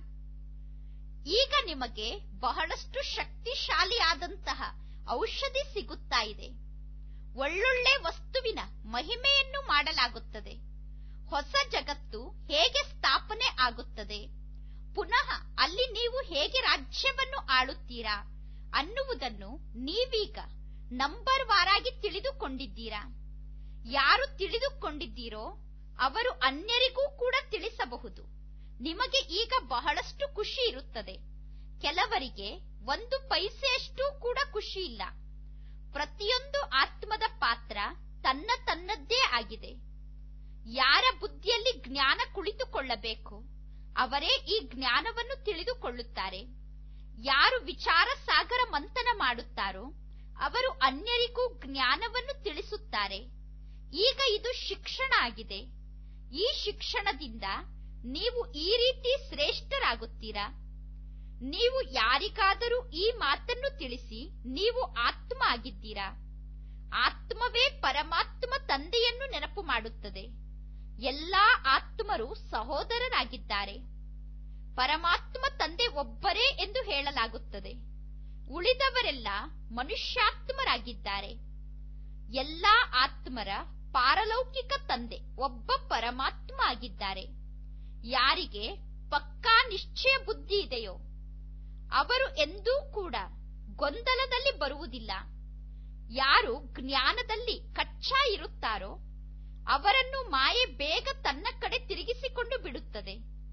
ಈಗ ನಿಮಗೆ ಬಹಳಷ್ಟು ಶಕ್ತಿಶಾಲಿಯಾದಂತಹ ಔಷಧಿ ಸಿಗುತ್ತಾ ಇದೆ. ಒಳ್ಳೊಳ್ಳೆ ವಸ್ತುವಿನ ಮಹಿಮೆಯನ್ನು ಮಾಡಲಾಗುತ್ತದೆ. ಹೊಸ ಜಗತ್ತು ಹೇಗೆ ಸ್ಥಾಪನೆ ಆಗುತ್ತದೆ, ಪುನಃ ಅಲ್ಲಿ ನೀವು ಹೇಗೆ ರಾಜ್ಯವನ್ನು ಆಳುತ್ತೀರಾ ಅನ್ನುವುದನ್ನು ನೀವೀಗ ನಂಬರ್ ವಾರಾಗಿ ತಿಳಿದುಕೊಂಡಿದ್ದೀರಾ. ಯಾರು ತಿಳಿದುಕೊಂಡಿದ್ದೀರೋ ಅವರು ಅನ್ಯರಿಗೂ ಕೂಡ ತಿಳಿಸಬಹುದು. ನಿಮಗೆ ಈಗ ಬಹಳಷ್ಟು ಖುಷಿ ಇರುತ್ತದೆ. ಕೆಲವರಿಗೆ 1 ಪೈಸೆಯಷ್ಟು ಕೂಡ ಖುಷಿ ಇಲ್ಲ. ಪ್ರತಿಯೊಂದು ಆತ್ಮದ ಪಾತ್ರ ತನ್ನದ್ದೇ ಆಗಿದೆ. ಯಾರ ಬುದ್ಧಿಯಲ್ಲಿ ಜ್ಞಾನ ಕುಳಿತುಕೊಳ್ಳಬೇಕು ಅವರೇ ಈ ಜ್ಞಾನವನ್ನು ತಿಳಿದುಕೊಳ್ಳುತ್ತಾರೆ. ಯಾರು ವಿಚಾರ ಸಾಗರ ಮಂಥನ ಮಾಡುತ್ತಾರೋ ಅವರು ಅನ್ಯರಿಗೂ ಜ್ಞಾನವನ್ನು ತಿಳಿಸುತ್ತಾರೆ. ಈಗ ಇದು ಶಿಕ್ಷಣ ಆಗಿದೆ. ಈ ಶಿಕ್ಷಣದಿಂದ ನೀವು ಈ ರೀತಿ ಶ್ರೇಷ್ಠರಾಗುತ್ತೀರಾ. ನೀವು ಯಾರಿಗಾದರೂ ಈ ಮಾತನ್ನು ತಿಳಿಸಿ ನೀವು ಆತ್ಮ ಆಗಿದ್ದೀರಾ. ಆತ್ಮವೇ ಪರಮಾತ್ಮ ತಂದೆಯನ್ನು ನೆನಪು ಮಾಡುತ್ತದೆ. ಎಲ್ಲಾ ಆತ್ಮರು ಸಹೋದರರಾಗಿದ್ದಾರೆ. ಪರಮಾತ್ಮ ತಂದೆ ಒಬ್ಬರೇ ಎಂದು ಹೇಳಲಾಗುತ್ತದೆ. ಉಳಿದವರೆಲ್ಲ ಮನುಷ್ಯಾತ್ಮರಾಗಿದ್ದಾರೆ. ಎಲ್ಲಾ ಆತ್ಮರ ಪಾರಲೌಕಿಕ ತಂದೆ ಒಬ್ಬ ಪರಮಾತ್ಮ ಆಗಿದ್ದಾರೆ. ಯಾರಿಗೆ ಪಕ್ಕಾ ನಿಶ್ಚಯ ಬುದ್ಧಿ ಇದೆಯೋ ಅವರು ಎಂದೂ ಕೂಡ ಗೊಂದಲದಲ್ಲಿ ಬರುವುದಿಲ್ಲ. ಯಾರು ಜ್ಞಾನದಲ್ಲಿ ಕಚ್ಚಾ ಇರುತ್ತಾರೋ ಅವರನ್ನು ಮಾಯೆ ಬೇಗ ತನ್ನ ಕಡೆ ತಿರುಗಿಸಿಕೊಂಡು ಬಿಡುತ್ತದೆ.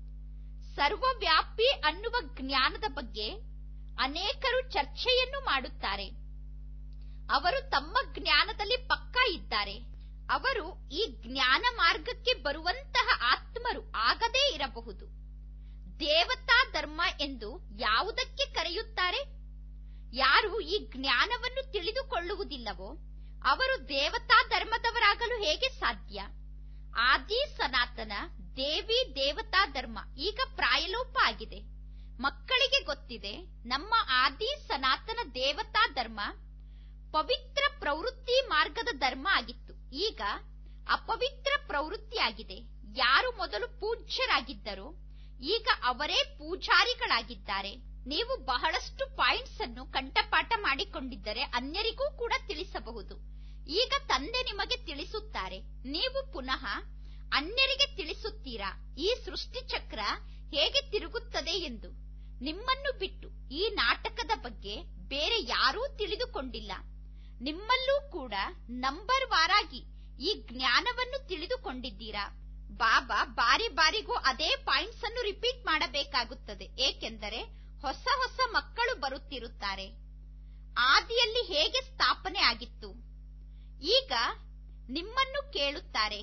ಸರ್ವವ್ಯಾಪಿ ಅನ್ನುವ ಜ್ಞಾನದ ಬಗ್ಗೆ ಅನೇಕರು ಚರ್ಚೆಯನ್ನು ಮಾಡುತ್ತಾರೆ. ಅವರು ತಮ್ಮ ಜ್ಞಾನದಲ್ಲಿ ಪಕ್ಕಾ ಇದ್ದಾರೆ. ಅವರು ಈ ಜ್ಞಾನ ಮಾರ್ಗಕ್ಕೆ ಬರುವಂತಹ ಆತ್ಮರು ಆಗದೇ ಇರಬಹುದು. ದೇವತಾ ಧರ್ಮ ಎಂದು ಯಾವುದಕ್ಕೆ ಕರೆಯುತ್ತಾರೆ? ಯಾರು ಈ ಜ್ಞಾನವನ್ನು ತಿಳಿದುಕೊಳ್ಳುವುದಿಲ್ಲವೋ ಅವರು ದೇವತಾ ಧರ್ಮದವರಾಗಲು ಹೇಗೆ ಸಾಧ್ಯ? ಆದಿ ಸನಾತನ ದೇವಿ ದೇವತಾ ಧರ್ಮ ಈಗ ಪ್ರಾಯಲೋಪ ಆಗಿದೆ. ಮಕ್ಕಳಿಗೆ ಗೊತ್ತಿದೆ ನಮ್ಮ ಆದಿ ಸನಾತನ ದೇವತಾ ಧರ್ಮ ಪವಿತ್ರ ಪ್ರವೃತ್ತಿ ಮಾರ್ಗದ ಧರ್ಮ ಆಗಿತ್ತು. ಈಗ ಅಪವಿತ್ರ ಪ್ರವೃತ್ತಿಯಾಗಿದೆ. ಯಾರು ಮೊದಲು ಪೂಜ್ಯರಾಗಿದ್ದರೋ ಈಗ ಅವರೇ ಪೂಜಾರಿಗಳಾಗಿದ್ದಾರೆ. ನೀವು ಬಹಳಷ್ಟು ಪಾಯಿಂಟ್ಸ್ ಅನ್ನು ಕಂಠಪಾಠ ಮಾಡಿಕೊಂಡಿದ್ದರೆ ಅನ್ಯರಿಗೂ ಕೂಡ ತಿಳಿಸಬಹುದು. ಈಗ ತಂದೆ ನಿಮಗೆ ತಿಳಿಸುತ್ತಾರೆ, ನೀವು ಪುನಃ ಅನ್ಯರಿಗೆ ತಿಳಿಸುತ್ತೀರಾ ಈ ಸೃಷ್ಟಿ ಚಕ್ರ ಹೇಗೆ ತಿರುಗುತ್ತದೆ ಎಂದು. ನಿಮ್ಮನ್ನು ಬಿಟ್ಟು ಈ ನಾಟಕದ ಬಗ್ಗೆ ಬೇರೆ ಯಾರೂ ತಿಳಿದುಕೊಂಡಿಲ್ಲ. ನಿಮ್ಮಲ್ಲೂ ಕೂಡ ನಂಬರ್ ವಾರಾಗಿ ಈ ಜ್ಞಾನವನ್ನು ತಿಳಿದುಕೊಂಡಿದ್ದೀರಾ. ಬಾಬಾ ಬಾರಿಗೂ ಅದೇ ಪಾಯಿಂಟ್ಸ್ ಅನ್ನು ರಿಪೀಟ್ ಮಾಡಬೇಕಾಗುತ್ತದೆ. ಏಕೆಂದರೆ ಹೊಸ ಹೊಸ ಮಕ್ಕಳು ಬರುತ್ತಿರುತ್ತಾರೆ. ಆದಿಯಲ್ಲಿ ಹೇಗೆ ಸ್ಥಾಪನೆ ಆಗಿತ್ತು ಈಗ ನಿಮ್ಮನ್ನು ಕೇಳುತ್ತಾರೆ.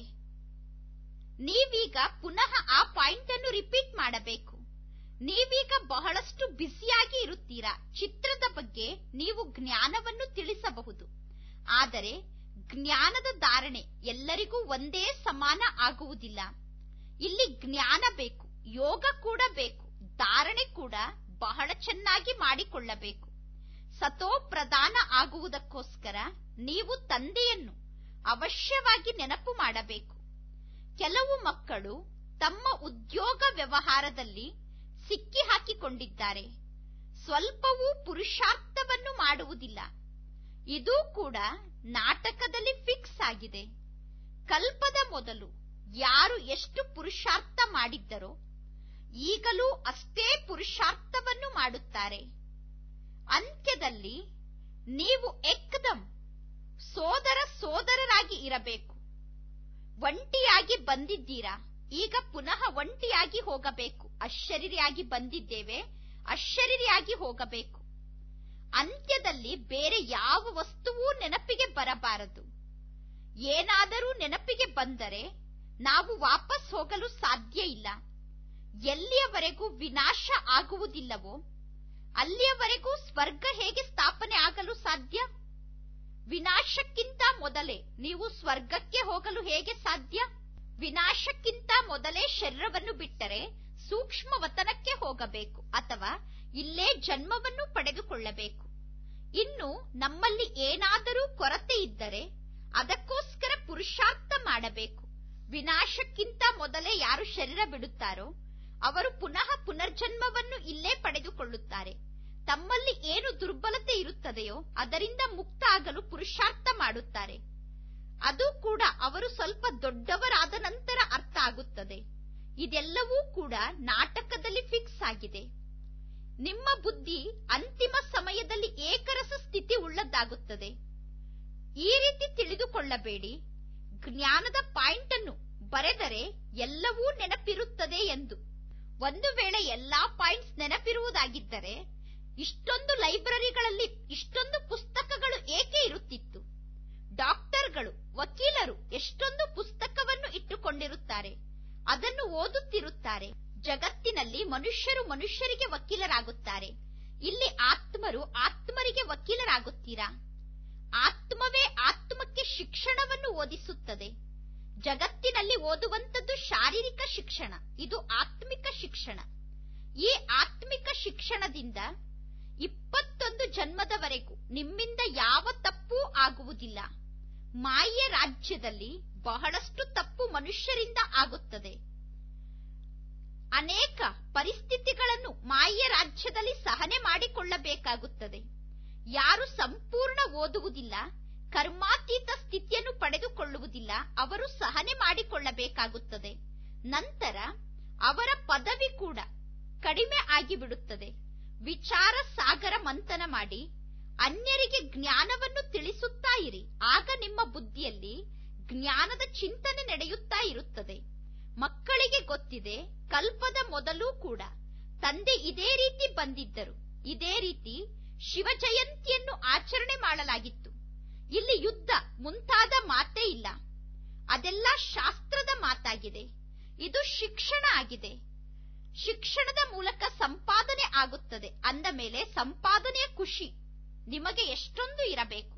ನೀವೀಗ ಪುನಃ ಆ ಪಾಯಿಂಟ್ ಅನ್ನು ರಿಪೀಟ್ ಮಾಡಬೇಕು. ನೀವೀಗ ಬಹಳಷ್ಟು ಬ್ಯುಸಿಯಾಗಿ ಇರುತ್ತೀರಾ. ಚಿತ್ರದ ಬಗ್ಗೆ ನೀವು ಜ್ಞಾನವನ್ನು ತಿಳಿಸಬಹುದು, ಆದರೆ ಜ್ಞಾನದ ಧಾರಣೆ ಎಲ್ಲರಿಗೂ ಒಂದೇ ಸಮಾನ ಆಗುವುದಿಲ್ಲ. ಇಲ್ಲಿ ಜ್ಞಾನ ಬೇಕು, ಯೋಗ ಕೂಡ ಬೇಕು, ಧಾರಣೆ ಕೂಡ ಬಹಳ ಚೆನ್ನಾಗಿ ಮಾಡಿಕೊಳ್ಳಬೇಕು. ಸತೋ ಪ್ರಧಾನ ಆಗುವುದಕ್ಕೋಸ್ಕರ ನೀವು ತಂದೆಯನ್ನು ಅವಶ್ಯವಾಗಿ ನೆನಪು ಮಾಡಬೇಕು. ಕೆಲವು ಮಕ್ಕಳು ತಮ್ಮ ಉದ್ಯೋಗ ವ್ಯವಹಾರದಲ್ಲಿ ಸಿಕ್ಕಿ ಹಾಕಿಕೊಂಡಿದ್ದಾರೆ. ಸ್ವಲ್ಪವೂ ಪುರುಷಾರ್ಥವನ್ನು ಮಾಡುವುದಿಲ್ಲ. ಇದು ಕೂಡ ನಾಟಕದಲ್ಲಿ ಫಿಕ್ಸ್ ಆಗಿದೆ. ಕಲ್ಪದ ಮೊದಲು ಯಾರು ಎಷ್ಟು ಪುರುಷಾರ್ಥ ಮಾಡಿದ್ದರೋ ಈಗಲೂ ಅಷ್ಟೇ ಪುರುಷಾರ್ಥವನ್ನು ಮಾಡುತ್ತಾರೆ. ಅಂತ್ಯದಲ್ಲಿ ನೀವು ಏಕದಂ ಸೋದರರಾಗಿ ಇರಬೇಕು. ಒಂಟಿಯಾಗಿ ಬಂದಿದ್ದೀರಾ, ಈಗ ಪುನಃ ಒಂಟಿಯಾಗಿ ಹೋಗಬೇಕು. ಅಶರೀರಿಯಾಗಿ ಬಂದಿದ್ದೇವೆ, ಅಶರೀರಿಯಾಗಿ ಹೋಗಬೇಕು. ಅಂತ್ಯದಲ್ಲಿ ಬೇರೆ ಯಾವ ವಸ್ತುವೂ ನೆನಪಿಗೆ ಬರಬಾರದು. ಏನಾದರೂ ನೆನಪಿಗೆ ಬಂದರೆ ನಾವು ವಾಪಸ್ ಹೋಗಲು ಸಾಧ್ಯ ಇಲ್ಲ. ಎಲ್ಲಿಯವರೆಗೂ ವಿನಾಶ ಆಗುವುದಿಲ್ಲವೋ ಅಲ್ಲಿಯವರೆಗೂ ಸ್ವರ್ಗ ಹೇಗೆ ಸ್ಥಾಪನೆ ಆಗಲು ಸಾಧ್ಯ? ವಿನಾಶಕ್ಕಿಂತ ಮೊದಲೇ ನೀವು ಸ್ವರ್ಗಕ್ಕೆ ಹೋಗಲು ಹೇಗೆ ಸಾಧ್ಯ? ವಿನಾಶಕ್ಕಿಂತ ಮೊದಲೇ ಶರೀರವನ್ನು ಬಿಟ್ಟರೆ ಸೂಕ್ಷ್ಮ ವತನಕ್ಕೆ ಹೋಗಬೇಕು ಅಥವಾ ಇಲ್ಲೇ ಜನ್ಮವನ್ನು ಪಡೆದುಕೊಳ್ಳಬೇಕು. ಇನ್ನು ನಮ್ಮಲ್ಲಿ ಏನಾದರೂ ಕೊರತೆ ಇದ್ದರೆ ಅದಕ್ಕೋಸ್ಕರ ಪುರುಷಾರ್ಥ ಮಾಡಬೇಕು. ವಿನಾಶಕ್ಕಿಂತ ಮೊದಲೇ ಯಾರು ಶರೀರ ಬಿಡುತ್ತಾರೋ ಅವರು ಪುನಃ ಪುನರ್ಜನ್ಮವನ್ನು ಇಲ್ಲೇ ಪಡೆದುಕೊಳ್ಳುತ್ತಾರೆ. ತಮ್ಮಲ್ಲಿ ಏನು ದುರ್ಬಲತೆ ಇರುತ್ತದೆಯೋ ಅದರಿಂದ ಮುಕ್ತ ಆಗಲು ಪುರುಷಾರ್ಥ ಮಾಡುತ್ತಾರೆ. ಅದು ಕೂಡ ಅವರು ಸ್ವಲ್ಪ ದೊಡ್ಡವರಾದ ನಂತರ ಅರ್ಥ ಆಗುತ್ತದೆ. ಇದೆಲ್ಲವೂ ಕೂಡ ನಾಟಕದಲ್ಲಿ ಫಿಕ್ಸ್ ಆಗಿದೆ. ನಿಮ್ಮ ಬುದ್ಧಿ ಅಂತಿಮ ಸಮಯದಲ್ಲಿ ಏಕರಸ ಸ್ಥಿತಿ ಉಳ್ಳದ್ದಾಗುತ್ತದೆ. ಈ ರೀತಿ ತಿಳಿದುಕೊಳ್ಳಬೇಡಿ, ಜ್ಞಾನದ ಪಾಯಿಂಟ್ ಅನ್ನು ಬರೆದರೆ ಎಲ್ಲವೂ ನೆನಪಿರುತ್ತದೆ ಎಂದು. ಒಂದು ವೇಳೆ ಎಲ್ಲಾ ಪಾಯಿಂಟ್ಸ್ ನೆನಪಿರುವುದಾಗಿದ್ದರೆ ಇಷ್ಟೊಂದು ಲೈಬ್ರರಿಗಳಲ್ಲಿ ಇಷ್ಟೊಂದು ಪುಸ್ತಕಗಳು ಏಕೆ ಇರುತ್ತಿತ್ತು? ಡಾಕ್ಟರ್ಗಳು, ವಕೀಲರು ಎಷ್ಟೊಂದು ಪುಸ್ತಕವನ್ನು ಇಟ್ಟುಕೊಂಡಿರುತ್ತಾರೆ, ಅದನ್ನು ಓದುತ್ತಿರುತ್ತಾರೆ. ಜಗತ್ತಿನಲ್ಲಿ ಮನುಷ್ಯರು ಮನುಷ್ಯರಿಗೆ ವಕೀಲರಾಗುತ್ತಾರೆ. ಇಲ್ಲಿ ಆತ್ಮರು ಆತ್ಮರಿಗೆ ವಕೀಲರಾಗುತ್ತೀರಾ? ಆತ್ಮವೇ ಆತ್ಮಕ್ಕೆ ಶಿಕ್ಷಣವನ್ನು ಓದಿಸುತ್ತದೆ. ಜಗತ್ತಿನಲ್ಲಿ ಓದುವಂಥದ್ದು ಶಾರೀರಿಕ ಶಿಕ್ಷಣ, ಇದು ಆತ್ಮಿಕ ಶಿಕ್ಷಣ. ಈ ಆತ್ಮಿಕ ಶಿಕ್ಷಣದಿಂದ 21 ಜನ್ಮದವರೆಗೂ ನಿಮ್ಮಿಂದ ಯಾವ ತಪ್ಪೂ ಆಗುವುದಿಲ್ಲ. ಮಾಯೆಯ ರಾಜ್ಯದಲ್ಲಿ ಬಹಳಷ್ಟು ತಪ್ಪು ಮನುಷ್ಯರಿಂದ ಆಗುತ್ತದೆ. ಅನೇಕ ಪರಿಸ್ಥಿತಿಗಳನ್ನು ಮಾಯೆಯ ರಾಜ್ಯದಲ್ಲಿ ಸಹನೆ ಮಾಡಿಕೊಳ್ಳಬೇಕಾಗುತ್ತದೆ. ಯಾರು ಸಂಪೂರ್ಣ ಓದುವುದಿಲ್ಲ, ಕರ್ಮಾತೀತ ಸ್ಥಿತಿಯನ್ನು ಪಡೆದುಕೊಳ್ಳುವುದಿಲ್ಲ, ಅವರು ಸಹನೆ ಮಾಡಿಕೊಳ್ಳಬೇಕಾಗುತ್ತದೆ. ನಂತರ ಅವರ ಪದವಿ ಕೂಡ ಕಡಿಮೆ ಆಗಿಬಿಡುತ್ತದೆ. ವಿಚಾರ ಸಾಗರ ಮಂಥನ ಮಾಡಿ ಅನ್ಯರಿಗೆ ಜ್ಞಾನವನ್ನು ತಿಳಿಸುತ್ತಾ ಇರಿ. ಆಗ ನಿಮ್ಮ ಬುದ್ಧಿಯಲ್ಲಿ ಜ್ಞಾನದ ಚಿಂತನೆ ನಡೆಯುತ್ತಾ ಇರುತ್ತದೆ. ಮಕ್ಕಳಿಗೆ ಗೊತ್ತಿದೆ, ಕಲ್ಪದ ಮೊದಲು ಕೂಡ ತಂದೆ ಇದೇ ರೀತಿ ಬಂದಿದ್ದರು, ಇದೇ ರೀತಿ ಶಿವ ಜಯಂತಿಯನ್ನು ಆಚರಣೆ ಮಾಡಲಾಗಿತ್ತು. ಇಲ್ಲಿ ಯುದ್ಧ ಮುಂತಾದ ಮಾತೇ ಇಲ್ಲ, ಅದೆಲ್ಲ ಶಾಸ್ತ್ರದ ಮಾತಾಗಿದೆ. ಇದು ಶಿಕ್ಷಣ ಆಗಿದೆ. ಶಿಕ್ಷಣದ ಮೂಲಕ ಸಂಪಾದನೆ ಆಗುತ್ತದೆ. ಅಂದ ಮೇಲೆ ಸಂಪಾದನೆಯ ಖುಷಿ ನಿಮಗೆ ಎಷ್ಟೊಂದು ಇರಬೇಕು.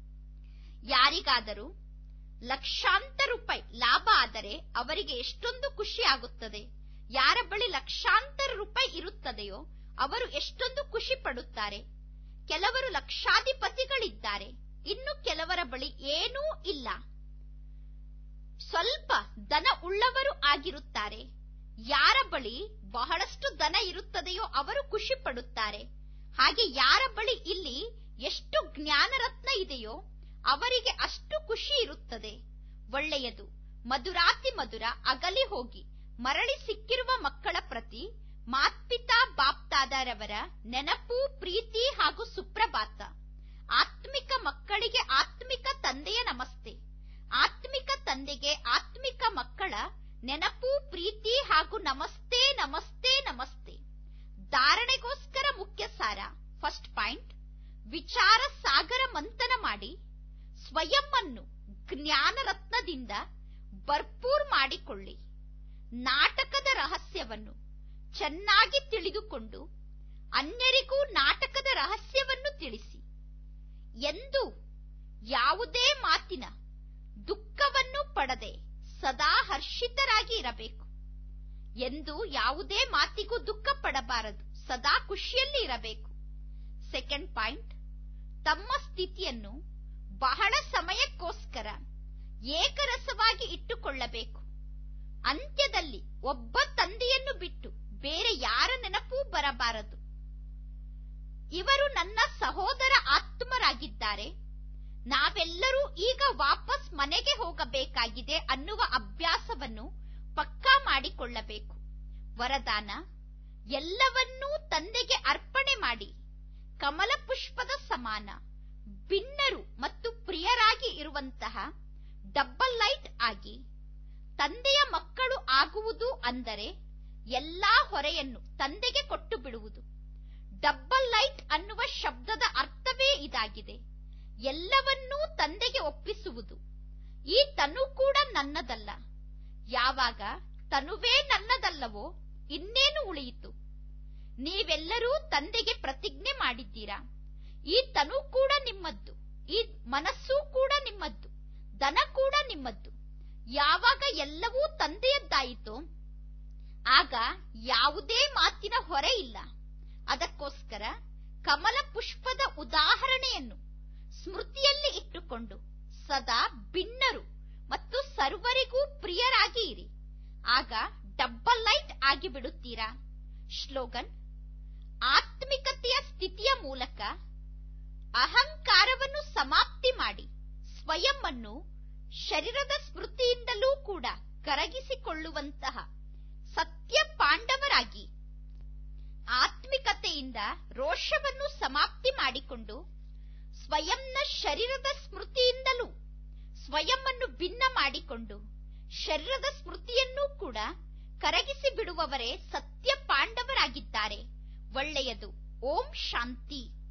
ಯಾರಿಗಾದರೂ ಲಕ್ಷಾಂತರ ರೂಪಾಯಿ ಲಾಭ ಆದರೆ ಅವರಿಗೆ ಎಷ್ಟೊಂದು ಖುಷಿ ಆಗುತ್ತದೆ. ಯಾರ ಬಳಿ ಲಕ್ಷಾಂತರ ರೂಪಾಯಿ ಇರುತ್ತದೆಯೋ ಅವರು ಎಷ್ಟೊಂದು ಖುಷಿ ಪಡುತ್ತಾರೆ. ಕೆಲವರು ಲಕ್ಷಾಧಿಪತಿಗಳಿದ್ದಾರೆ, ಇನ್ನು ಕೆಲವರ ಬಳಿ ಏನೂ ಇಲ್ಲ, ಸ್ವಲ್ಪ ದನ ಉಳ್ಳವರು ಆಗಿರುತ್ತಾರೆ. ಯಾರ ಬಳಿ ಬಹಳಷ್ಟು ದನ ಇರುತ್ತದೆಯೋ ಅವರು ಖುಷಿ ಪಡುತ್ತಾರೆ. ಹಾಗೆ ಯಾರ ಬಳಿ ಇಲ್ಲಿ ಎಷ್ಟು ಜ್ಞಾನರತ್ನ ಇದೆಯೋ ಅವರಿಗೆ ಅಷ್ಟು ಖುಷಿ ಇರುತ್ತದೆ. ಒಳ್ಳೆಯದು. ಮಧುರಾತಿ ಮಧುರ ಅಗಲಿ ಹೋಗಿ ಮರಳಿ ಸಿಕ್ಕಿರುವ ಮಕ್ಕಳ ಪ್ರತಿ ಮಾತ್ಪಿತಾ ಬಾಪ್ತಾದರವರ ನೆನಪು, ಪ್ರೀತಿ ಹಾಗೂ ಸುಪ್ರಭಾತ. ಆತ್ಮಿಕ ಮಕ್ಕಳಿಗೆ ಆತ್ಮಿಕ ತಂದೆಯ ನಮಸ್ತೆ. ಆತ್ಮಿಕ ತಂದೆಗೆ ಆತ್ಮಿಕ ಮಕ್ಕಳ ನೆನಪು, ಪ್ರೀತಿ ಹಾಗೂ ನಮಸ್ತೆ ನಮಸ್ತೆ ನಮಸ್ತೆ. ಧಾರಣೆಗೋಸ್ಕರ ಮುಖ್ಯ ಸಾರ. ಫಸ್ಟ್ ಪಾಯಿಂಟ್, ವಿಚಾರ ಸಾಗರ ಮಂಥನ ಮಾಡಿ ಸ್ವಯಂ ಅನ್ನು ಜ್ಞಾನ ರತ್ನದಿಂದ ಭರ್ಪೂರ್ ಮಾಡಿಕೊಳ್ಳಿ. ನಾಟಕದ ರಹಸ್ಯವನ್ನು ಚೆನ್ನಾಗಿ ತಿಳಿದುಕೊಂಡು ಅನ್ಯರಿಗೂ ನಾಟಕದ ರಹಸ್ಯವನ್ನು ತಿಳಿಸಿ. ಎಂದು ಯಾವುದೇ ಮಾತಿನ ದುಃಖವನ್ನು ಪಡದೆ ಸದಾ ಹರ್ಷಿತರಾಗಿ ಇರಬೇಕು. ಎಂದು ಯಾವುದೇ ಮಾತಿಗೂ ದುಃಖ ಪಡಬಾರದು, ಸದಾ ಖುಷಿಯಲ್ಲಿ ಇರಬೇಕು. ಸೆಕೆಂಡ್ ಪಾಯಿಂಟ್, ತಮ್ಮ ಸ್ಥಿತಿಯನ್ನು ಬಹಳ ಸಮಯಕ್ಕೋಸ್ಕರ ಏಕರಸವಾಗಿ ಇಟ್ಟುಕೊಳ್ಳಬೇಕು. ಅಂತ್ಯದಲ್ಲಿ ಒಬ್ಬ ತಂದೆಯನ್ನು ಬಿಟ್ಟು ಬೇರೆ ಯಾರ ನೆನಪೂ ಬರಬಾರದು. ಇವರು ನನ್ನ ಸಹೋದರ ಆತ್ಮರಾಗಿದ್ದಾರೆ, ನಾವೆಲ್ಲರೂ ಈಗ ವಾಪಸ್ ಮನೆಗೆ ಹೋಗಬೇಕಾಗಿದೆ ಅನ್ನುವ ಅಭ್ಯಾಸವನ್ನು ಪಕ್ಕಾ ಮಾಡಿಕೊಳ್ಳಬೇಕು. ವರದಾನ, ಎಲ್ಲವನ್ನೂ ತಂದೆಗೆ ಅರ್ಪಣೆ ಮಾಡಿ ಕಮಲ ಪುಷ್ಪದ ಸಮಾನ ಭಿನ್ನರು ಮತ್ತು ಪ್ರಿಯರಾಗಿ ಇರುವಂತಹ ಡಬಲ್ ಲೈಟ್ ಆಗಿ ತಂದೆಯ ಮಕ್ಕಳು ಆಗುವುದು ಅಂದರೆ ಎಲ್ಲಾ ಹೊರೆಯನ್ನು ತಂದೆಗೆ ಕೊಟ್ಟು ಬಿಡುವುದು. ಡಬಲ್ ಲೈಟ್ ಅನ್ನುವ ಶಬ್ದದ ಅರ್ಥವೇ ಇದಾಗಿದೆ. ಎಲ್ಲವನ್ನೂ ತಂದೆಗೆ ಒಪ್ಪಿಸುವುದು. ಈ ತನು ಕೂಡ ನನ್ನದಲ್ಲ. ಯಾವಾಗ ತನುವೇ ನನ್ನದಲ್ಲವೋ ಇನ್ನೇನು ಉಳಿಯಿತು? ನೀವೆಲ್ಲರೂ ತಂದೆಗೆ ಪ್ರತಿಜ್ಞೆ ಮಾಡಿದ್ದೀರಾ, ಈ ತನು ಕೂಡ ನಿಮ್ಮದ್ದು, ಈ ಮನಸ್ಸು ಕೂಡ ನಿಮ್ಮದ್ದು, ದನ ಕೂಡ ನಿಮ್ಮದ್ದು. ಯಾವಾಗ ಎಲ್ಲವೂ ತಂದೆಯದ್ದಾಯಿತೋ ಆಗ ಯಾವುದೇ ಮಾತಿನ ಹೊರೆ ಇಲ್ಲ. ಅದಕ್ಕೋಸ್ಕರ ಕಮಲ ಪುಷ್ಪದ ಉದಾಹರಣೆಯನ್ನು ಸ್ಮೃತಿಯಲ್ಲಿ ಇಟ್ಟುಕೊಂಡು ಸದಾ ಭಿನ್ನರು ಮತ್ತು ಸರ್ವರಿಗೂ ಪ್ರಿಯರಾಗಿ ಇರಿ. ಆಗ ಡಬ್ಬಲ್ ಲೈಟ್ ಆಗಿಬಿಡುತ್ತೀರಾ. ಶ್ಲೋಗನ್: ಆತ್ಮಿಕತೆಯ ಸ್ಥಿತಿಯ ಮೂಲಕ ಅಹಂಕಾರವನ್ನು ಸಮಾಪ್ತಿ ಮಾಡಿ ಸ್ವಯಂ ಅನ್ನು ಶರೀರದ ಸ್ಮೃತಿಯಿಂದಲೂ ಕೂಡ ಕರಗಿಸಿಕೊಳ್ಳುವಂತಹ ಸತ್ಯ ಪಾಂಡವರಾಗಿ, ಆತ್ಮಿಕತೆಯಿಂದ ರೋಷವನ್ನು ಸಮಾಪ್ತಿ ಮಾಡಿಕೊಂಡು ಸ್ವಯಂನ ಶರೀರದ ಸ್ಮೃತಿಯಿಂದಲೂ ಸ್ವಯಂ ಅನ್ನು ಭಿನ್ನ ಮಾಡಿಕೊಂಡು ಶರೀರದ ಸ್ಮೃತಿಯನ್ನೂ ಕೂಡ ಕರಗಿಸಿ ಬಿಡುವವರೇ ಸತ್ಯ ಪಾಂಡವರಾಗಿದ್ದಾರೆ. ಒಳ್ಳೆಯದು. ಓಂ ಶಾಂತಿ.